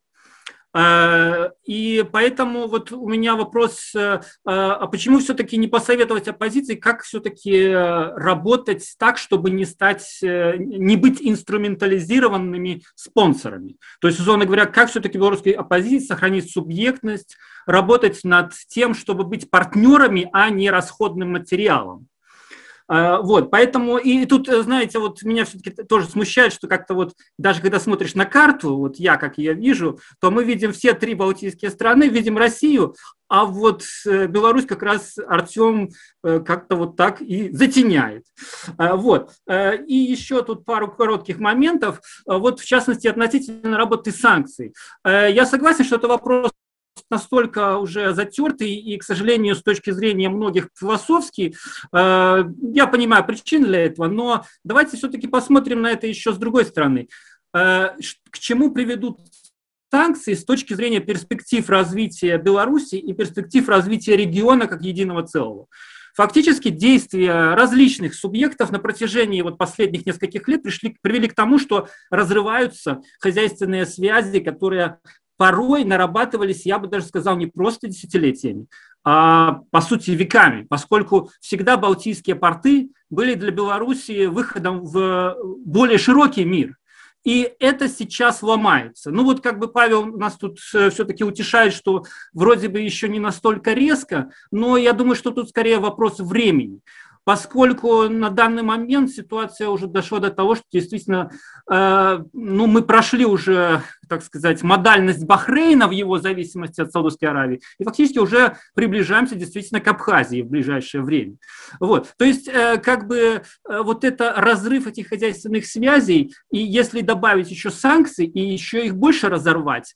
И поэтому вот у меня вопрос, а почему все-таки не посоветовать оппозиции, как все-таки работать так, чтобы не стать, не быть инструментализированными спонсорами? То есть, условно говоря, как все-таки белорусской оппозиции сохранить субъектность, работать над тем, чтобы быть партнерами, а не расходным материалом? Вот, поэтому, и тут, знаете, вот меня все-таки тоже смущает, что как-то вот, даже когда смотришь на карту, вот я, как ее вижу, то мы видим все три балтийские страны, видим Россию, а вот Беларусь как раз Артем как-то вот так и затеняет. Вот, и еще тут пару коротких моментов, вот в частности относительно работы санкций. Я согласен, что это вопрос настолько уже затертый и, к сожалению, с точки зрения многих философский. Я понимаю причины для этого, но давайте все-таки посмотрим на это еще с другой стороны. к чему приведут санкции с точки зрения перспектив развития Беларуси и перспектив развития региона как единого целого. Фактически действия различных субъектов на протяжении вот последних нескольких лет пришли, привели к тому, что разрываются хозяйственные связи, которые порой нарабатывались, я бы даже сказал, не просто десятилетиями, а по сути веками, поскольку всегда балтийские порты были для Беларуси выходом в более широкий мир. И это сейчас ломается. Ну вот как бы Павел нас тут все-таки утешает, что вроде бы еще не настолько резко, но я думаю, что тут скорее вопрос времени. Поскольку на данный момент ситуация уже дошла до того, что действительно э, ну, мы прошли уже, так сказать, модальность Бахрейна в его зависимости от Саудовской Аравии, и фактически уже приближаемся действительно к Абхазии в ближайшее время. Вот. То есть э, как бы э, вот это разрыв этих хозяйственных связей, и если добавить еще санкции и еще их больше разорвать,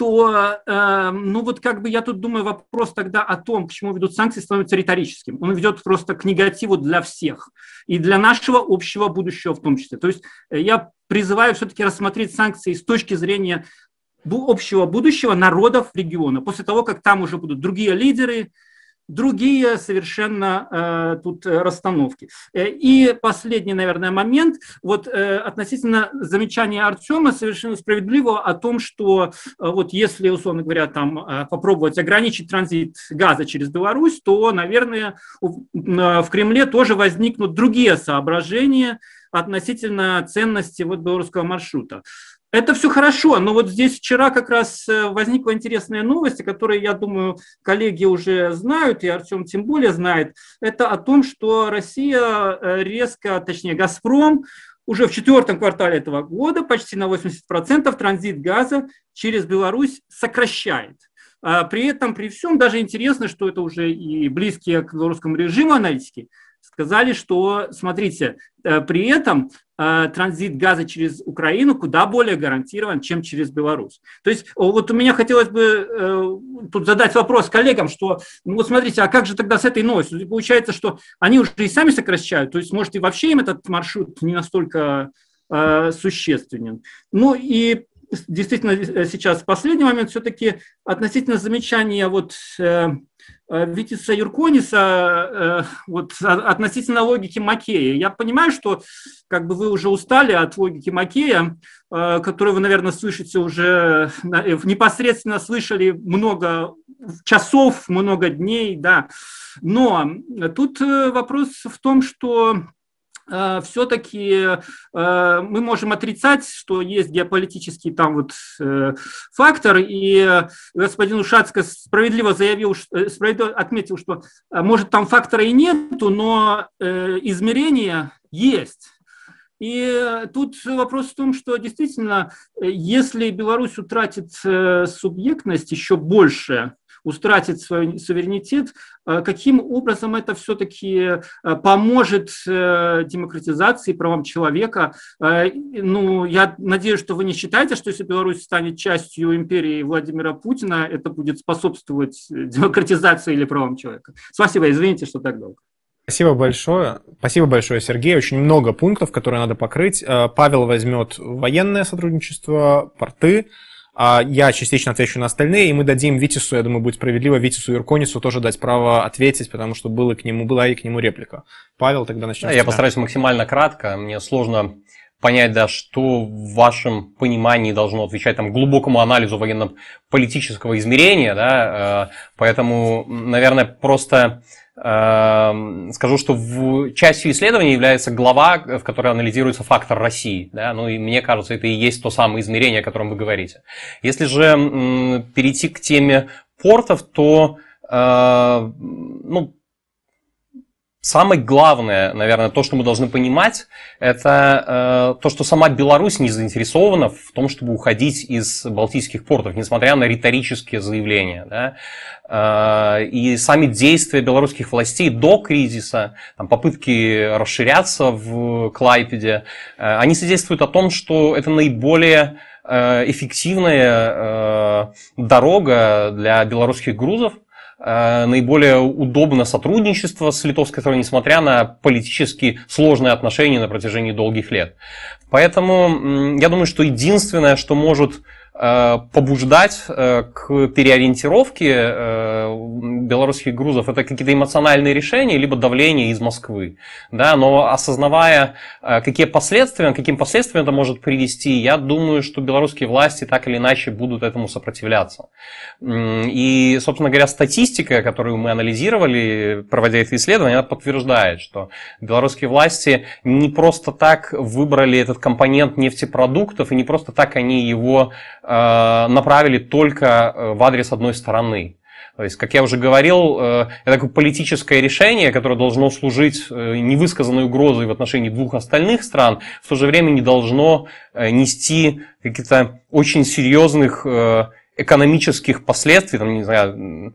то, э, ну вот как бы я тут думаю, вопрос тогда о том, к чему ведут санкции, становится риторическим. Он ведет просто к негативу для всех и для нашего общего будущего в том числе. То есть я призываю все-таки рассмотреть санкции с точки зрения общего будущего народов региона, после того, как там уже будут другие лидеры, другие совершенно э, тут расстановки. И последний, наверное, момент, вот э, относительно замечания Артема совершенно справедливо о том, что э, вот если, условно говоря, там э, попробовать ограничить транзит газа через Беларусь, то, наверное, в, э, в Кремле тоже возникнут другие соображения относительно ценности вот белорусского маршрута. Это все хорошо, но вот здесь вчера как раз возникла интересная новость, которую, я думаю, коллеги уже знают, и Артем тем более знает. Это о том, что Россия резко, точнее «Газпром», уже в четвертом квартале этого года почти на восемьдесят процентов транзит газа через Беларусь сокращает. При этом, при всем, даже интересно, что это уже и близкие к белорусскому режиму аналитики сказали, что, смотрите, при этом транзит газа через Украину куда более гарантирован, чем через Беларусь. То есть вот у меня хотелось бы э, тут задать вопрос коллегам, что, ну вот смотрите, а как же тогда с этой новостью? Получается, что они уже и сами сокращают, то есть, может, и вообще им этот маршрут не настолько э, существенен. Ну и действительно сейчас последний момент все-таки относительно замечания вот э, Витиса Юркониса вот, относительно логики Маккея. Я понимаю, что как бы вы уже устали от логики Маккея, которую вы, наверное, слышите уже, непосредственно слышали много часов, много дней, да. Но тут вопрос в том, что все-таки э, мы можем отрицать, что есть геополитический там вот э, фактор, и господин Ушацко справедливо заявил, справедливо отметил, что э, может там фактора и нету, но э, измерения есть. И тут вопрос в том, что действительно, если Беларусь утратит э, субъектность еще больше, утратит свой суверенитет, каким образом это все-таки поможет демократизации, правам человека? Ну, я надеюсь, что вы не считаете, что если Беларусь станет частью империи Владимира Путина, это будет способствовать демократизации или правам человека. Спасибо, извините, что так долго. Спасибо большое. Спасибо большое, Сергей. Очень много пунктов, которые надо покрыть. Павел возьмет военное сотрудничество, порты. Я частично отвечу на остальные, и мы дадим Витису, я думаю, будет справедливо, Витису Юрконису тоже дать право ответить, потому что было к нему, была и к нему реплика. Павел, тогда начнем. Да, я постараюсь максимально кратко. Мне сложно понять, да, что в вашем понимании должно отвечать там, глубокому анализу военно-политического измерения, да, поэтому, наверное, просто скажу, что в частью исследования является глава, в которой анализируется фактор России. Да? Ну и мне кажется, это и есть то самое измерение, о котором вы говорите. Если же перейти к теме портов, то ну, самое главное, наверное, то, что мы должны понимать, это то, что сама Беларусь не заинтересована в том, чтобы уходить из балтийских портов, несмотря на риторические заявления. Да? И сами действия белорусских властей до кризиса, там, попытки расширяться в Клайпеде, они свидетельствуют о том, что это наиболее эффективная дорога для белорусских грузов, наиболее удобно сотрудничество с литовской стороной, несмотря на политически сложные отношения на протяжении долгих лет. Поэтому я думаю, что единственное, что может побуждать к переориентировке белорусских грузов, это какие-то эмоциональные решения, либо давление из Москвы. Да, но осознавая, какие последствия, каким последствиям это может привести, я думаю, что белорусские власти так или иначе будут этому сопротивляться. И, собственно говоря, статистика, которую мы анализировали, проводя это исследование, она подтверждает, что белорусские власти не просто так выбрали этот компонент нефтепродуктов, и не просто так они его направили только в адрес одной стороны. То есть, как я уже говорил, это такое политическое решение, которое должно служить невысказанной угрозой в отношении двух остальных стран, в то же время не должно нести каких-то очень серьезных экономических последствий, там, не знаю,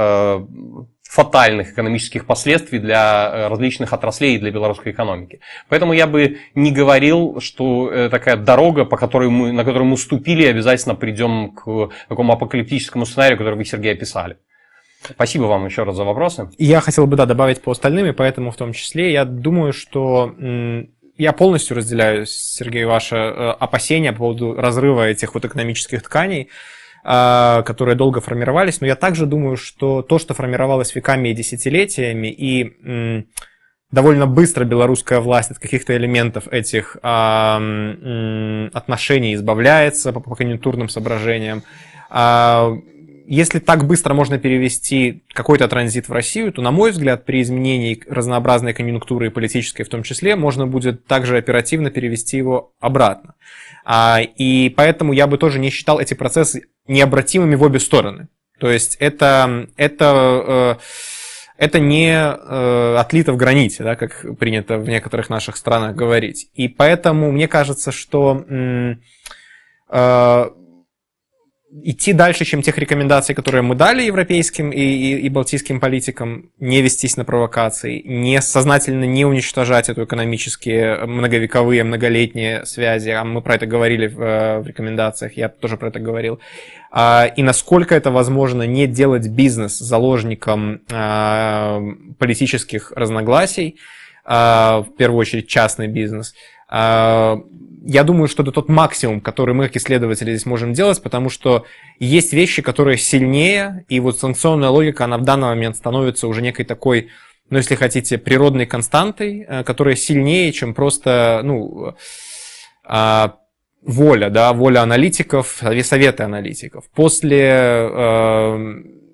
фатальных экономических последствий для различных отраслей и для белорусской экономики. Поэтому я бы не говорил, что такая дорога, по которой мы, на которую мы ступили, обязательно придем к такому апокалиптическому сценарию, который вы, Сергей, описали. Спасибо вам еще раз за вопросы. Я хотел бы, да, добавить по остальным, и поэтому в том числе я думаю, что я полностью разделяю, Сергей, ваше опасения по поводу разрыва этих вот экономических тканей, которые долго формировались, но я также думаю, что то, что формировалось веками и десятилетиями, и м, довольно быстро белорусская власть от каких-то элементов этих а, м, отношений избавляется по, по конъюнктурным соображениям. А, если так быстро можно перевести какой-то транзит в Россию, то, на мой взгляд, при изменении разнообразной конъюнктуры и политической в том числе, можно будет также оперативно перевести его обратно. А, и поэтому я бы тоже не считал эти процессы необратимыми в обе стороны. То есть это, это, это не отлито в граните, да, как принято в некоторых наших странах говорить. И поэтому мне кажется, что идти дальше, чем тех рекомендаций, которые мы дали европейским и, и, и балтийским политикам, не вестись на провокации, не сознательно не уничтожать эту экономические многовековые, многолетние связи, а мы про это говорили в, в рекомендациях, я тоже про это говорил, и насколько это возможно не делать бизнес заложником политических разногласий, в первую очередь частный бизнес. Я думаю, что это тот максимум, который мы, как исследователи, здесь можем делать, потому что есть вещи, которые сильнее, и вот санкционная логика, она в данный момент становится уже некой такой, ну, если хотите, природной константой, которая сильнее, чем просто, ну, воля, да, воля аналитиков, советы аналитиков. После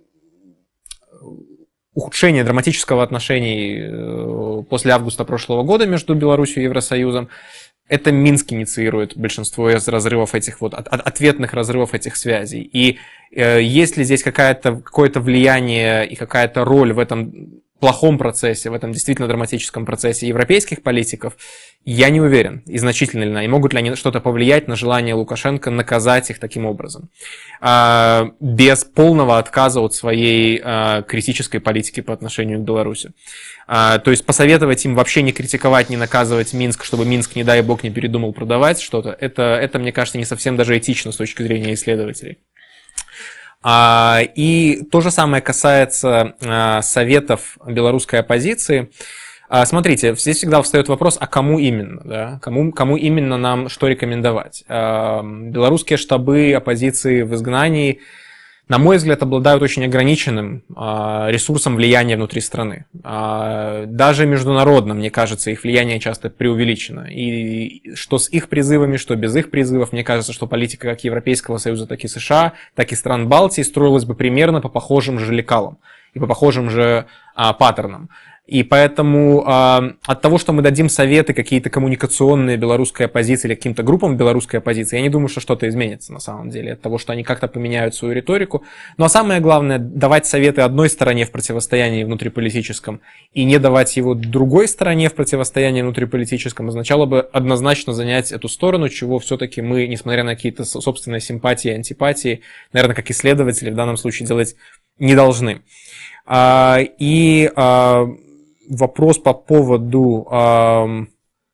ухудшения драматического отношений после августа прошлого года между Беларусью и Евросоюзом, это Минск инициирует большинство из разрывов этих вот, от, ответных разрывов этих связей. И э, есть ли здесь какая-то, какое-то влияние и какая-то роль в этом плохом процессе, в этом действительно драматическом процессе европейских политиков, я не уверен, и значительно ли она, и могут ли они что-то повлиять на желание Лукашенко наказать их таким образом, а, без полного отказа от своей а, критической политики по отношению к Беларуси. А, то есть посоветовать им вообще не критиковать, не наказывать Минск, чтобы Минск, не дай бог, не передумал продавать что-то, это, это, мне кажется, не совсем даже этично с точки зрения исследователей. И то же самое касается советов белорусской оппозиции. Смотрите, здесь всегда встает вопрос, а кому именно, да? кому, кому именно нам что рекомендовать. Белорусские штабы оппозиции в изгнании, на мой взгляд, обладают очень ограниченным ресурсом влияния внутри страны. Даже международно, мне кажется, их влияние часто преувеличено. И что с их призывами, что без их призывов, мне кажется, что политика как Европейского Союза, так и США, так и стран Балтии строилась бы примерно по похожим же лекалам и по похожим же паттернам. И поэтому э, от того, что мы дадим советы какие-то коммуникационные белорусской оппозиции или каким-то группам белорусской оппозиции, я не думаю, что что-то изменится на самом деле, от того, что они как-то поменяют свою риторику. Ну а самое главное, давать советы одной стороне в противостоянии внутриполитическом и не давать его другой стороне в противостоянии внутриполитическом означало бы однозначно занять эту сторону, чего все-таки мы, несмотря на какие-то собственные симпатии и антипатии, наверное, как исследователи в данном случае делать не должны. А, и... А, вопрос по поводу э,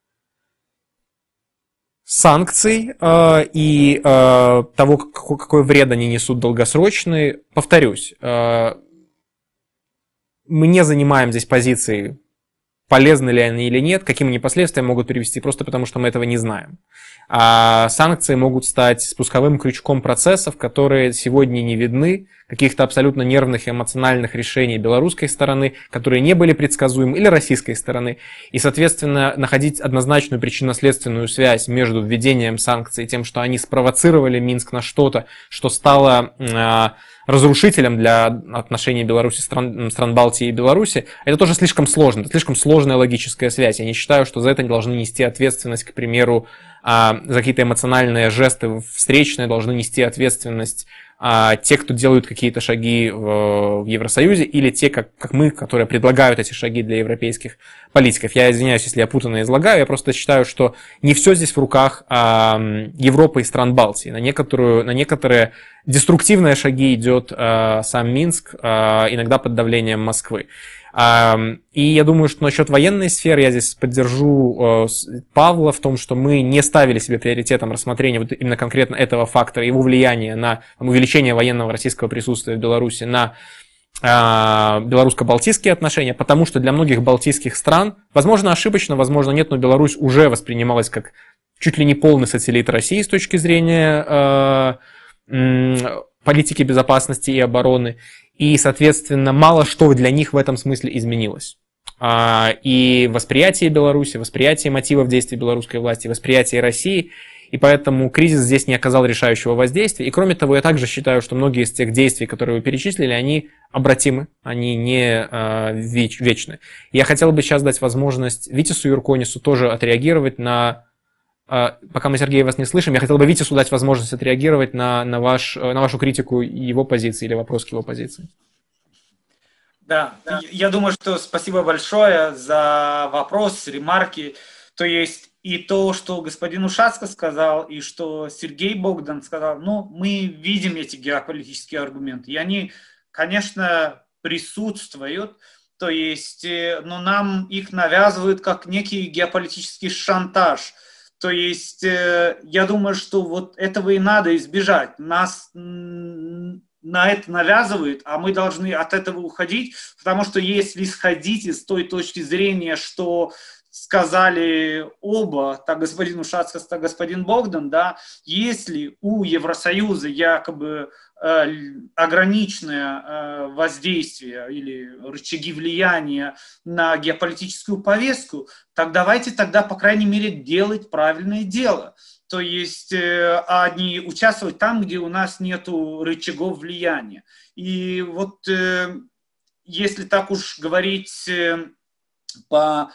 санкций э, и э, того, какой, какой вред они несут долгосрочный. Повторюсь, э, мы не занимаем здесь позиции, полезны ли они или нет, каким они последствиям могут привести, просто потому что мы этого не знаем. А санкции могут стать спусковым крючком процессов, которые сегодня не видны, каких-то абсолютно нервных и эмоциональных решений белорусской стороны, которые не были предсказуемы, или российской стороны. И, соответственно, находить однозначную причинно-следственную связь между введением санкций и тем, что они спровоцировали Минск на что-то, что стало э, разрушителем для отношений Беларуси, стран, стран Балтии и Беларуси, это тоже слишком сложно, это слишком сложная логическая связь. Я не считаю, что за это должны нести ответственность, к примеру, э, за какие-то эмоциональные жесты встречные, должны нести ответственность а те, кто делают какие-то шаги в, в Евросоюзе, или те, как, как мы, которые предлагают эти шаги для европейских политиков. Я извиняюсь, если я путанно излагаю, я просто считаю, что не все здесь в руках а, Европы и стран Балтии. На, некоторую, на некоторые деструктивные шаги идет а, сам Минск, а, иногда под давлением Москвы. И я думаю, что насчет военной сферы я здесь поддержу Павла в том, что мы не ставили себе приоритетом рассмотрения вот именно конкретно этого фактора, его влияния на увеличение военного российского присутствия в Беларуси на белорусско-балтийские отношения, потому что для многих балтийских стран, возможно, ошибочно, возможно, нет, но Беларусь уже воспринималась как чуть ли не полный сателлит России с точки зрения политики безопасности и обороны. И, соответственно, мало что для них в этом смысле изменилось. И восприятие Беларуси, восприятие мотивов действий белорусской власти, восприятие России. И поэтому кризис здесь не оказал решающего воздействия. И кроме того, я также считаю, что многие из тех действий, которые вы перечислили, они обратимы, они не вечны. Я хотел бы сейчас дать возможность Витису Юрконису тоже отреагировать на... Пока мы, Сергей, вас не слышим, я хотел бы Витису дать возможность отреагировать на, на, ваш, на вашу критику его позиции или вопрос к его позиции. Да, да, я думаю, что спасибо большое за вопрос, ремарки. То есть и то, что господин Ушацко сказал, и что Сергей Богдан сказал, ну, мы видим эти геополитические аргументы, и они, конечно, присутствуют. То есть, но нам их навязывают как некий геополитический шантаж. То есть, я думаю, что вот этого и надо избежать. Нас на это навязывают, а мы должны от этого уходить, потому что если исходить из той точки зрения, что сказали оба, так господин Ушацко, так господин Богдан, да, если у Евросоюза якобы э, ограниченное э, воздействие или рычаги влияния на геополитическую повестку, так давайте тогда, по крайней мере, делать правильное дело. То есть, э, а не участвовать там, где у нас нет рычагов влияния. И вот э, если так уж говорить э, по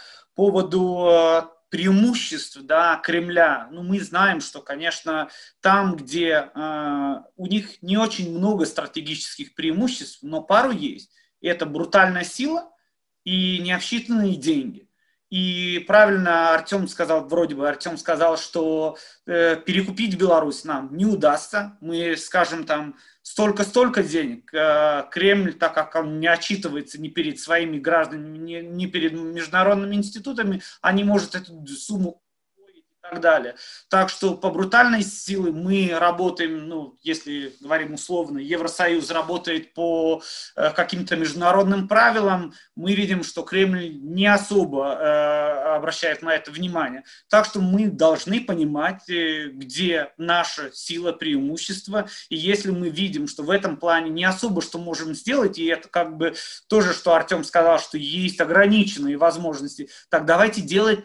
поводу преимуществ, да, Кремля, ну, мы знаем, что, конечно, там, где э, у них не очень много стратегических преимуществ, но пару есть. Это брутальная сила и необсчитанные деньги. И правильно Артем сказал, вроде бы Артем сказал, что э, перекупить Беларусь нам не удастся. Мы скажем там столько-столько денег. Э, Кремль, так как он не отчитывается ни перед своими гражданами, ни, ни перед международными институтами, они может эту сумму и так далее. Так что по брутальной силе мы работаем, ну, если говорим условно, Евросоюз работает по э, каким-то международным правилам, мы видим, что Кремль не особо э, обращает на это внимание. Так что мы должны понимать, э, где наша сила, преимущество, и если мы видим, что в этом плане не особо что можем сделать, и это как бы то же, что Артем сказал, что есть ограниченные возможности, так давайте делать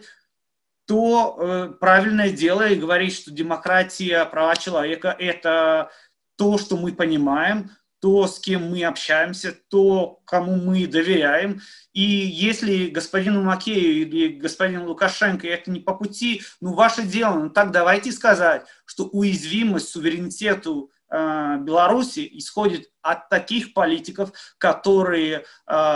то э, правильное дело и говорить, что демократия, права человека – это то, что мы понимаем, то, с кем мы общаемся, то, кому мы доверяем. И если господину Макею или господину Лукашенко это не по пути, ну, ваше дело. Ну, так давайте сказать, что уязвимость суверенитету э, Беларуси исходит от таких политиков, которые, э,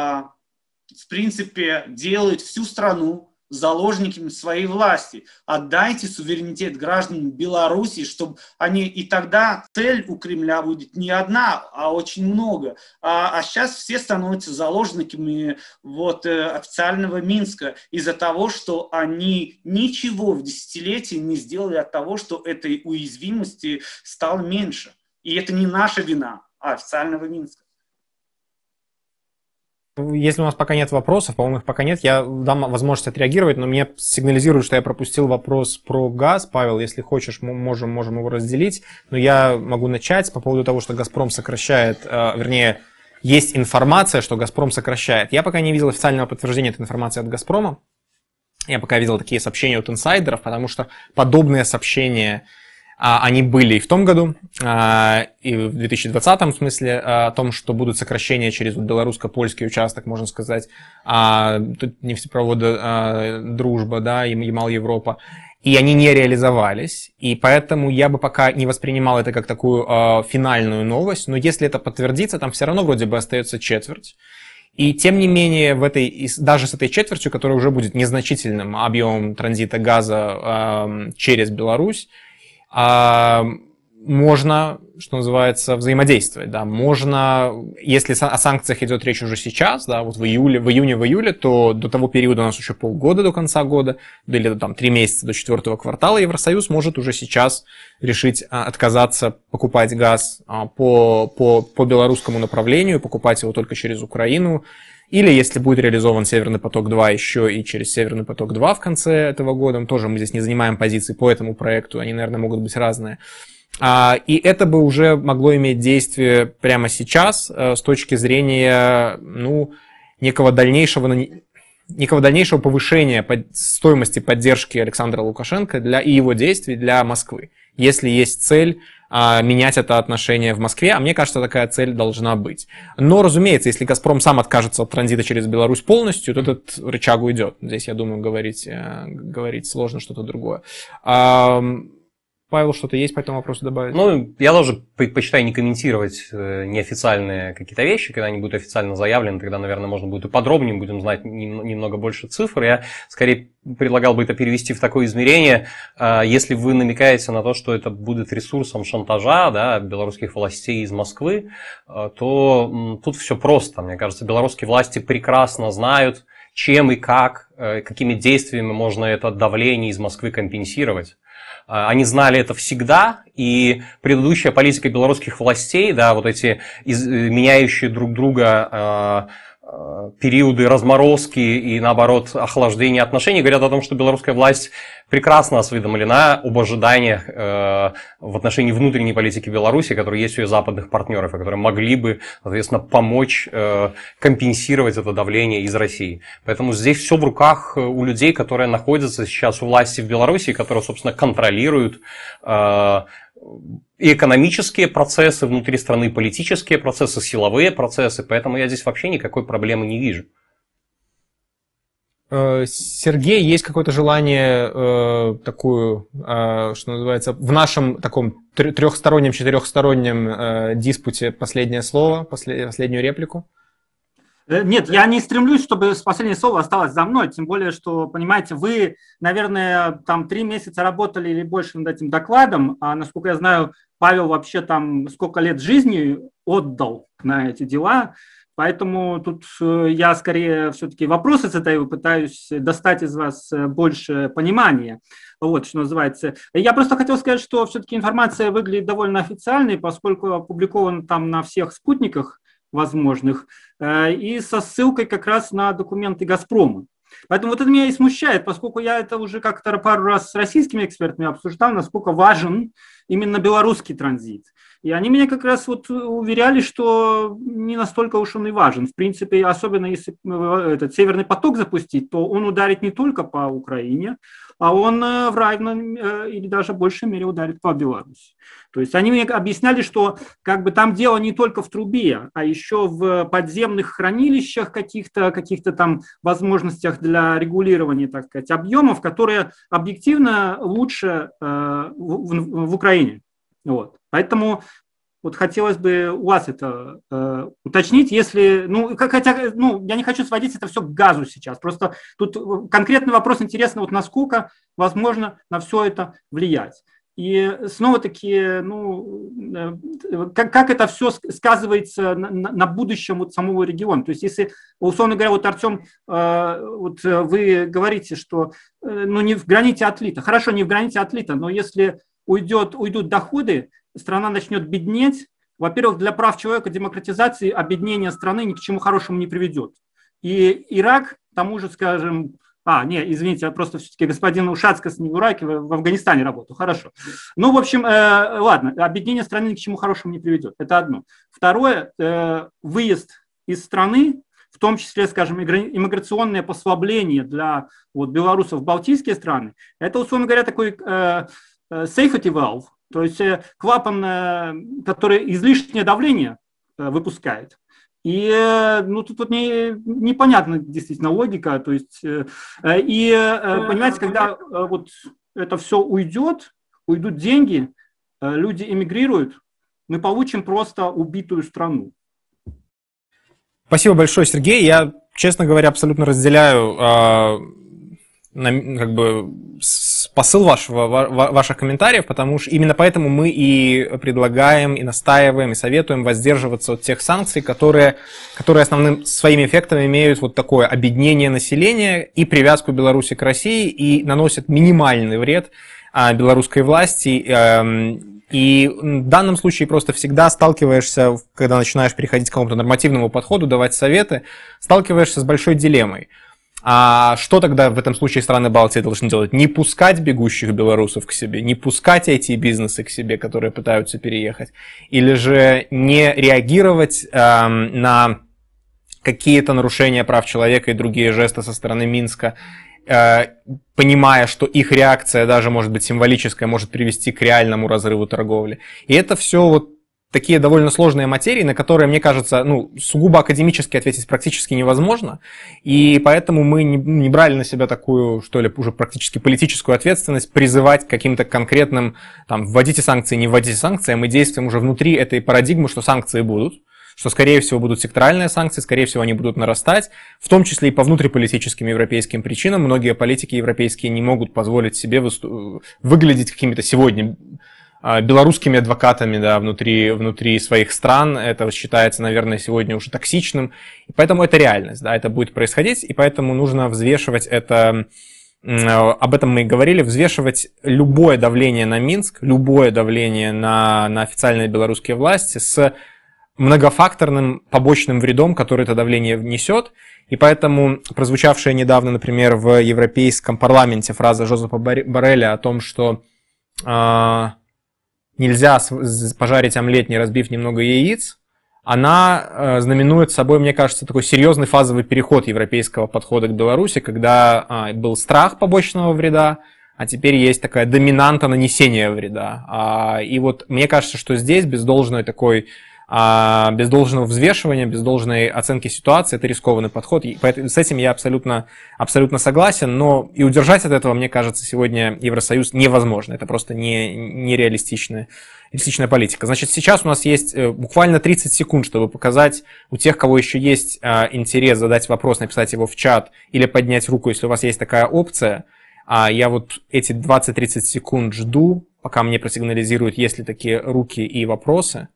в принципе, делают всю страну заложниками своей власти. Отдайте суверенитет гражданам Беларуси, чтобы они... И тогда цель у Кремля будет не одна, а очень много. А, а сейчас все становятся заложниками вот, официального Минска из-за того, что они ничего в десятилетии не сделали от того, что этой уязвимости стало меньше. И это не наша вина, а официального Минска. Если у нас пока нет вопросов, по-моему, их пока нет, я дам возможность отреагировать, но мне сигнализируют, что я пропустил вопрос про газ. Павел, если хочешь, мы можем, можем его разделить, но я могу начать по поводу того, что «Газпром» сокращает, вернее, есть информация, что «Газпром» сокращает. Я пока не видел официального подтверждения этой информации от «Газпрома». Я пока видел такие сообщения от инсайдеров, потому что подобные сообщения... Они были и в том году, и в две тысячи двадцатом, в смысле, о том, что будут сокращения через белорусско-польский участок, можно сказать, тут нефтепровода «Дружба», да, Ямал-Европа, и они не реализовались, и поэтому я бы пока не воспринимал это как такую финальную новость, но если это подтвердится, там все равно вроде бы остается четверть. И тем не менее, в этой, даже с этой четвертью, которая уже будет незначительным объемом транзита газа через Беларусь, можно, что называется, взаимодействовать, да, можно, если о санкциях идет речь уже сейчас, да, вот в июле, в июне, в июле, то до того периода у нас еще полгода до конца года, или там три месяца до четвертого квартала, Евросоюз может уже сейчас решить отказаться покупать газ по, по, по белорусскому направлению, покупать его только через Украину, или если будет реализован Северный поток-два еще и через Северный поток-два в конце этого года, тоже мы здесь не занимаем позиции по этому проекту, они, наверное, могут быть разные. И это бы уже могло иметь действие прямо сейчас с точки зрения, ну, некого дальнейшего, некого дальнейшего повышения стоимости поддержки Александра Лукашенко для, и его действий для Москвы, если есть цель менять это отношение в Москве, а мне кажется, такая цель должна быть. Но, разумеется, если «Газпром» сам откажется от транзита через Беларусь полностью, то этот рычаг уйдет. Здесь, я думаю, говорить, говорить сложно что-то другое. Павел, что-то есть по этому вопросу добавить? Ну, я тоже предпочитаю не комментировать неофициальные какие-то вещи, когда они будут официально заявлены, тогда, наверное, можно будет и подробнее, будем знать немного больше цифр. Я скорее предлагал бы это перевести в такое измерение, если вы намекаете на то, что это будет ресурсом шантажа, да, белорусских властей из Москвы, то тут все просто. Мне кажется, белорусские власти прекрасно знают, чем и как, какими действиями можно это давление из Москвы компенсировать. Они знали это всегда, и предыдущая политика белорусских властей, да, вот эти из, меняющие друг друга э, э, периоды разморозки и, наоборот, охлаждения отношений, говорят о том, что белорусская власть прекрасно осведомлена об ожиданиях э, в отношении внутренней политики Беларуси, которые есть у ее западных партнеров, и которые могли бы, соответственно, помочь э, компенсировать это давление из России. Поэтому здесь все в руках у людей, которые находятся сейчас у власти в Беларуси, которые, собственно, контролируют э, и экономические процессы внутри страны, политические процессы, силовые процессы. Поэтому я здесь вообще никакой проблемы не вижу. Сергей, есть какое-то желание э, такую, э, что называется, в нашем таком трехстороннем, четырехстороннем э, диспуте последнее слово, послед, последнюю реплику? Нет, я не стремлюсь, чтобы последнее слово осталось за мной, тем более, что, понимаете, вы, наверное, там три месяца работали или больше над этим докладом, а, насколько я знаю, Павел вообще там сколько лет жизни отдал на эти дела. Поэтому тут я скорее все-таки вопросы задаю, пытаюсь достать из вас больше понимания, вот, что называется. Я просто хотел сказать, что все-таки информация выглядит довольно официальной, поскольку опубликована там на всех спутниках возможных и со ссылкой как раз на документы «Газпрома». Поэтому вот это меня и смущает, поскольку я это уже как-то пару раз с российскими экспертами обсуждал, насколько важен именно белорусский транзит. И они меня как раз вот уверяли, что не настолько уж он и важен. В принципе, особенно если этот Северный поток запустить, то он ударит не только по Украине, а он в равной или даже большей мере ударит по Беларуси. То есть они мне объясняли, что как бы там дело не только в трубе, а еще в подземных хранилищах, каких-то, каких-то там возможностях для регулирования, так сказать, объемов, которые объективно лучше э, в, в, в Украине. Вот. Поэтому вот хотелось бы у вас это э, уточнить, если, ну, хотя, ну, я не хочу сводить это все к газу сейчас, просто тут конкретный вопрос интересно, вот насколько возможно на все это влиять. И снова-таки, ну, как, как это все сказывается на, на будущем вот самого региона. То есть, если, условно говоря, вот, Артем, э, вот вы говорите, что э, ну, не в граните отлита. Хорошо, не в граните отлита, но если уйдет, уйдут доходы, страна начнет беднеть, во-первых, для прав человека, демократизации, объединение страны ни к чему хорошему не приведет. И Ирак, к тому же, скажем, а, не, извините, я просто все-таки господин Ушацкас не в Ираке, в Афганистане работаю, хорошо. Ну, в общем, э, ладно, объединение страны ни к чему хорошему не приведет, это одно. Второе, э, выезд из страны, в том числе, скажем, иммиграционное послабление для вот, белорусов в балтийские страны, это, условно говоря, такой э, safety valve, то есть э, клапан, э, который излишнее давление э, выпускает. И ну, тут вот не, непонятна действительно логика. То есть, э, и э, понимаете, когда э, вот это все уйдет, уйдут деньги, э, люди эмигрируют, мы получим просто убитую страну. Спасибо большое, Сергей. Я, честно говоря, абсолютно разделяю э, на, как бы, посыл вашего, ва, ваших комментариев, потому что именно поэтому мы и предлагаем, и настаиваем, и советуем воздерживаться от тех санкций, которые, которые основным своим эффектом имеют вот такое объединение населения и привязку Беларуси к России, и наносят минимальный вред э, белорусской власти. Э, И в данном случае просто всегда сталкиваешься, когда начинаешь переходить к какому-то нормативному подходу, давать советы, сталкиваешься с большой дилеммой. А что тогда в этом случае страны Балтии должны делать? Не пускать бегущих белорусов к себе, не пускать ай ти-бизнесы к себе, которые пытаются переехать, или же не реагировать э, на какие-то нарушения прав человека и другие жесты со стороны Минска, понимая, что их реакция, даже может быть символическая, может привести к реальному разрыву торговли. И это все вот такие довольно сложные материи, на которые, мне кажется, ну, сугубо академически ответить практически невозможно. И поэтому мы не, не брали на себя такую, что ли, уже практически политическую ответственность призывать к каким-то конкретным, там, вводите санкции, не вводите санкции, а мы действуем уже внутри этой парадигмы, что санкции будут, что, скорее всего, будут секторальные санкции, скорее всего, они будут нарастать, в том числе и по внутриполитическим европейским причинам. Многие политики европейские не могут позволить себе выступ... выглядеть какими-то сегодня белорусскими адвокатами, да, внутри, внутри своих стран. Это считается, наверное, сегодня уже токсичным. И поэтому это реальность, да, это будет происходить, и поэтому нужно взвешивать это, об этом мы и говорили, взвешивать любое давление на Минск, любое давление на, на официальные белорусские власти с многофакторным побочным вредом, который это давление внесет. И поэтому прозвучавшая недавно, например, в Европейском парламенте фраза Жозепа Борреля о том, что э, нельзя пожарить омлет, не разбив немного яиц, она э, знаменует собой, мне кажется, такой серьезный фазовый переход европейского подхода к Беларуси, когда э, был страх побочного вреда, а теперь есть такая доминанта нанесения вреда. А, и вот мне кажется, что здесь без должной такой А без должного взвешивания, без должной оценки ситуации это рискованный подход. И поэтому с этим я абсолютно, абсолютно согласен, но и удержать от этого, мне кажется, сегодня Евросоюз невозможно. Это просто не, нереалистичная, реалистичная политика. Значит, сейчас у нас есть буквально тридцать секунд, чтобы показать у тех, кого еще есть интерес, задать вопрос, написать его в чат или поднять руку, если у вас есть такая опция. А я вот эти двадцать-тридцать секунд жду, пока мне просигнализируют, есть ли такие руки и вопросы.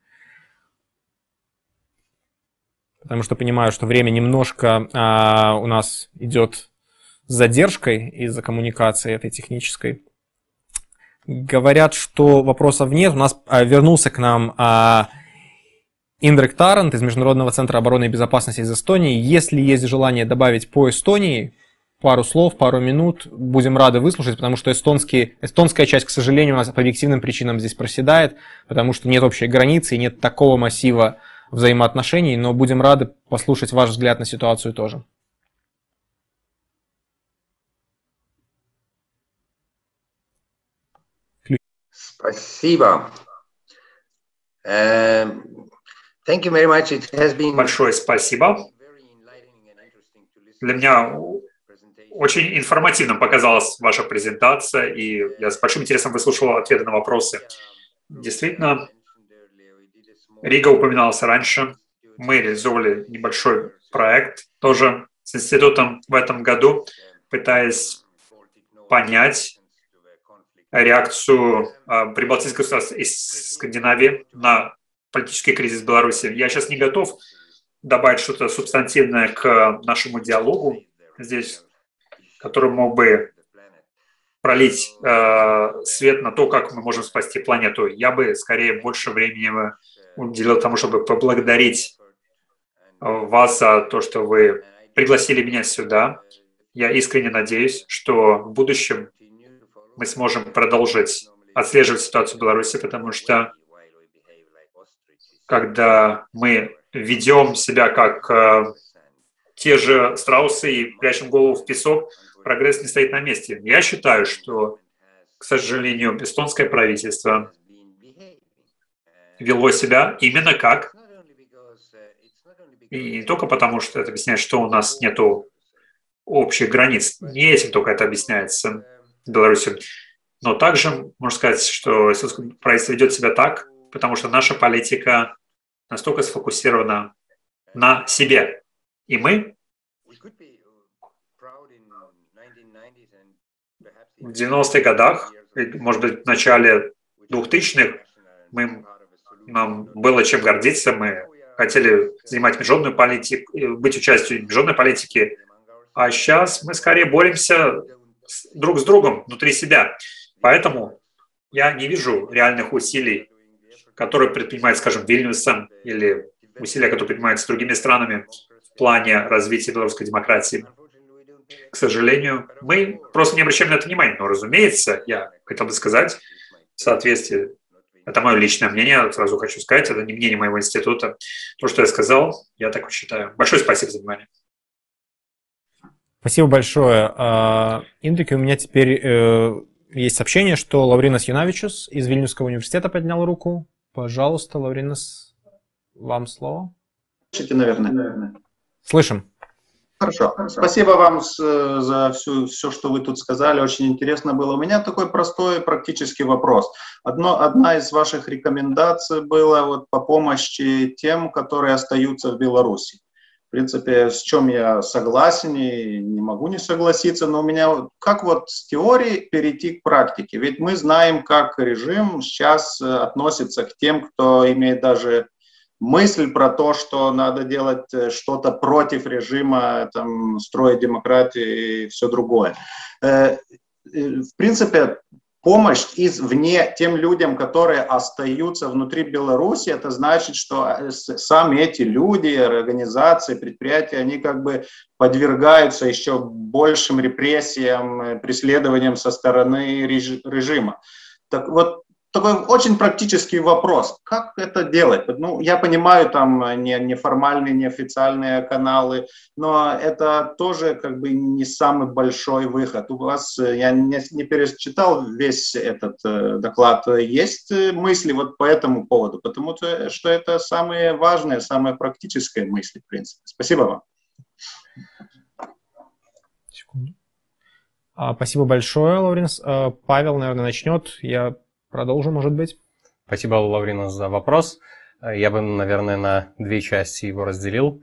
Потому что понимаю, что время немножко а, у нас идет с задержкой из-за коммуникации этой технической. Говорят, что вопросов нет. У нас а, вернулся к нам а, Индрек Тарант из Международного центра обороны и безопасности из Эстонии. Если есть желание добавить по Эстонии пару слов, пару минут, будем рады выслушать, потому что эстонский, эстонская часть, к сожалению, у нас по объективным причинам здесь проседает, потому что нет общей границы и нет такого массива взаимоотношений, но будем рады послушать ваш взгляд на ситуацию тоже. Спасибо. Uh, thank you very much. It has been... Большое спасибо. Для меня очень информативным показалась ваша презентация, и я с большим интересом выслушал ответы на вопросы. Действительно, Рига упоминалась раньше. Мы реализовали небольшой проект тоже с институтом в этом году, пытаясь понять реакцию э, прибалтийских государств из Скандинавии на политический кризис в Беларуси. Я сейчас не готов добавить что-то субстантивное к нашему диалогу здесь, который мог бы пролить э, свет на то, как мы можем спасти планету. Я бы скорее больше времени уделил тому, чтобы поблагодарить вас за то, что вы пригласили меня сюда. Я искренне надеюсь, что в будущем мы сможем продолжить отслеживать ситуацию в Беларуси, потому что когда мы ведем себя как э, те же страусы и прячем голову в песок, прогресс не стоит на месте. Я считаю, что, к сожалению, эстонское правительство вело себя именно как, и не только потому, что это объясняет, что у нас нету общих границ, не этим только это объясняется в Беларуси, но также можно сказать, что эстонское правительство ведет себя так, потому что наша политика настолько сфокусирована на себе. И мы в девяностых годах, может быть, в начале двухтысячных, мы, нам было чем гордиться, мы хотели занимать международную политику, быть участием в международной политике, а сейчас мы скорее боремся друг с другом внутри себя. Поэтому я не вижу реальных усилий, которые предпринимает, скажем, Вильнюсом, или усилия, которые предпринимаются другими странами в плане развития белорусской демократии. К сожалению, мы просто не обращаем на это внимания. Но, разумеется, я хотел бы сказать, в соответствии, это мое личное мнение, сразу хочу сказать, это не мнение моего института. То, что я сказал, я так считаю. Большое спасибо за внимание. Спасибо большое. Индрике, у меня теперь э, есть сообщение, что Лавринас Юнавичус из Вильнюсского университета поднял руку. Пожалуйста, Лавринас, вам слово. Слышите, наверное? Слышим. Хорошо. Спасибо вам за всю, все, что вы тут сказали. Очень интересно было. У меня такой простой практический вопрос. Одно, одна из ваших рекомендаций была вот по помощи тем, которые остаются в Беларуси. В принципе, с чем я согласен и не могу не согласиться, но у меня как вот с теории перейти к практике? Ведь мы знаем, как режим сейчас относится к тем, кто имеет даже мысль про то, что надо делать что-то против режима, там, строить демократию и все другое. В принципе, помощь извне тем людям, которые остаются внутри Беларуси, это значит, что сами эти люди, организации, предприятия, они как бы подвергаются еще большим репрессиям, преследованиям со стороны режима. Так вот, такой очень практический вопрос. Как это делать? Ну, я понимаю, там не, неформальные, неофициальные каналы, но это тоже как бы не самый большой выход. У вас, я не, не перечитал весь этот э, доклад, есть мысли вот по этому поводу? Потому что это самые важные, самые практические мысли, в принципе. Спасибо вам. Секунду. А, спасибо большое, Лавринас. А, Павел, наверное, начнет. Я продолжу, может быть. Спасибо, Лавринас, за вопрос. Я бы, наверное, на две части его разделил.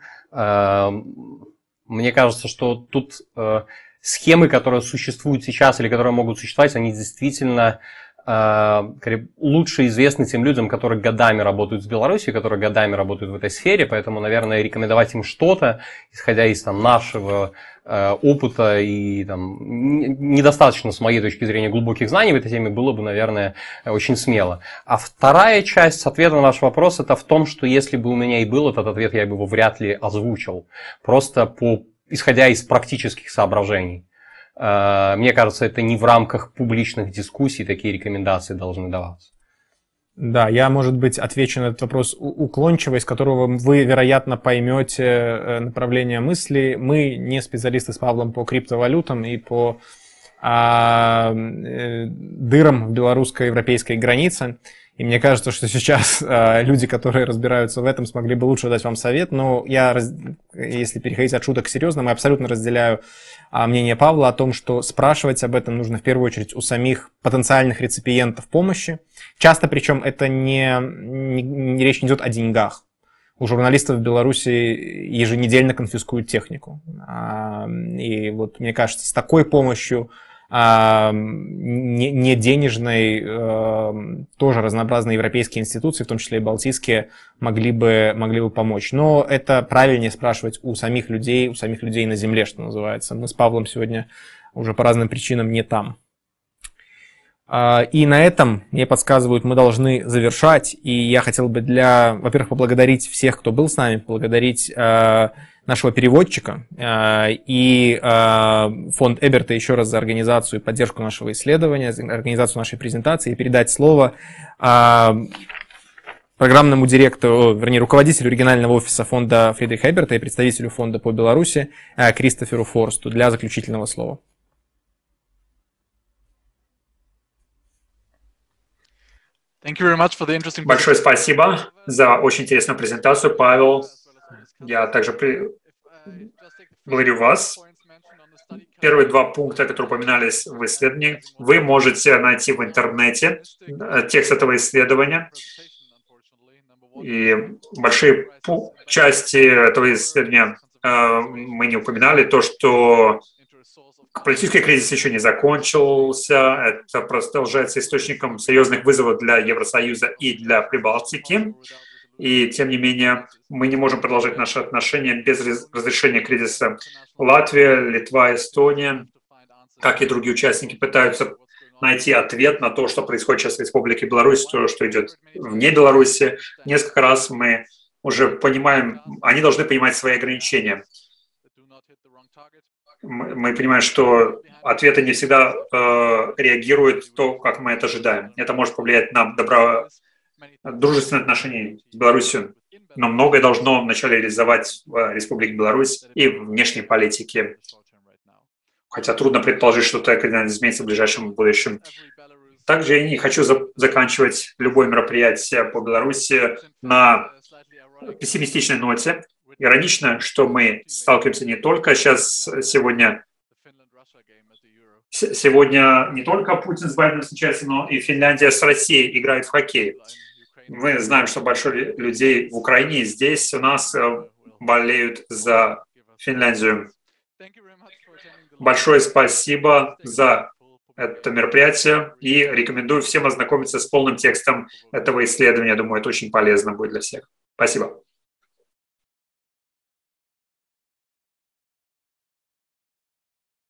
Мне кажется, что тут схемы, которые существуют сейчас или которые могут существовать, они действительно лучше известны тем людям, которые годами работают в Беларуси, которые годами работают в этой сфере, поэтому, наверное, рекомендовать им что-то, исходя из там, нашего э, опыта и там, недостаточно, с моей точки зрения, глубоких знаний в этой теме, было бы, наверное, очень смело. А вторая часть ответа на ваш вопрос, это в том, что если бы у меня и был этот ответ, я бы его вряд ли озвучил, просто по, исходя из практических соображений. Мне кажется, это не в рамках публичных дискуссий такие рекомендации должны даваться. Да, я, может быть, отвечу на этот вопрос уклончиво, из которого вы, вероятно, поймете направление мысли. Мы не специалисты с Павлом по криптовалютам и по а, дырам в белорусско-европейской границе. И мне кажется, что сейчас э, люди, которые разбираются в этом, смогли бы лучше дать вам совет. Но я, раз... если переходить от шуток к серьезному, я абсолютно разделяю э, мнение Павла о том, что спрашивать об этом нужно в первую очередь у самих потенциальных реципиентов помощи. Часто, причем, это не, не, не речь не идет о деньгах. У журналистов в Беларуси еженедельно конфискуют технику. А, и вот, мне кажется, с такой помощью не, не денежной, тоже разнообразные европейские институции, в том числе и балтийские, могли бы, могли бы помочь. Но это правильнее спрашивать у самих людей, у самих людей на земле, что называется. Мы с Павлом сегодня уже по разным причинам не там. И на этом, мне подсказывают, мы должны завершать. И я хотел бы, для, во-первых, поблагодарить всех, кто был с нами, поблагодарить нашего переводчика и фонд Эберта еще раз за организацию и поддержку нашего исследования, за организацию нашей презентации, и передать слово программному директору, вернее, руководителю регионального офиса фонда Фридриха Эберта и представителю фонда по Беларуси Кристоферу Форсту для заключительного слова. Большое спасибо за очень интересную презентацию, Павел. Я также при... благодарю вас. Первые два пункта, которые упоминались в исследовании, вы можете найти в интернете текст этого исследования. И большие части этого исследования э, мы не упоминали. То, что политический кризис еще не закончился, это продолжается источником серьезных вызовов для Евросоюза и для Прибалтики. И, тем не менее, мы не можем продолжать наши отношения без разрешения кризиса. Латвия, Литва, Эстония, как и другие участники, пытаются найти ответ на то, что происходит сейчас в Республике Беларусь, то, что идет вне Беларуси. Несколько раз мы уже понимаем, они должны понимать свои ограничения. Мы, мы понимаем, что ответы не всегда э, реагируют то, как мы это ожидаем. Это может повлиять на добро, дружественные отношения с Беларусью, но многое должно вначале реализовать в Республике Беларусь и в внешней политике. Хотя трудно предположить, что это кардинально изменится в ближайшем будущем. Также я не хочу за заканчивать любое мероприятие по Беларуси на пессимистичной ноте. Иронично, что мы сталкиваемся не только сейчас, сегодня, сегодня не только Путин с Байденом встречается, но и Финляндия с Россией играет в хоккей. Мы знаем, что большое людей в Украине и здесь у нас болеют за Финляндию. Большое спасибо за это мероприятие и рекомендую всем ознакомиться с полным текстом этого исследования. Я думаю, это очень полезно будет для всех. Спасибо.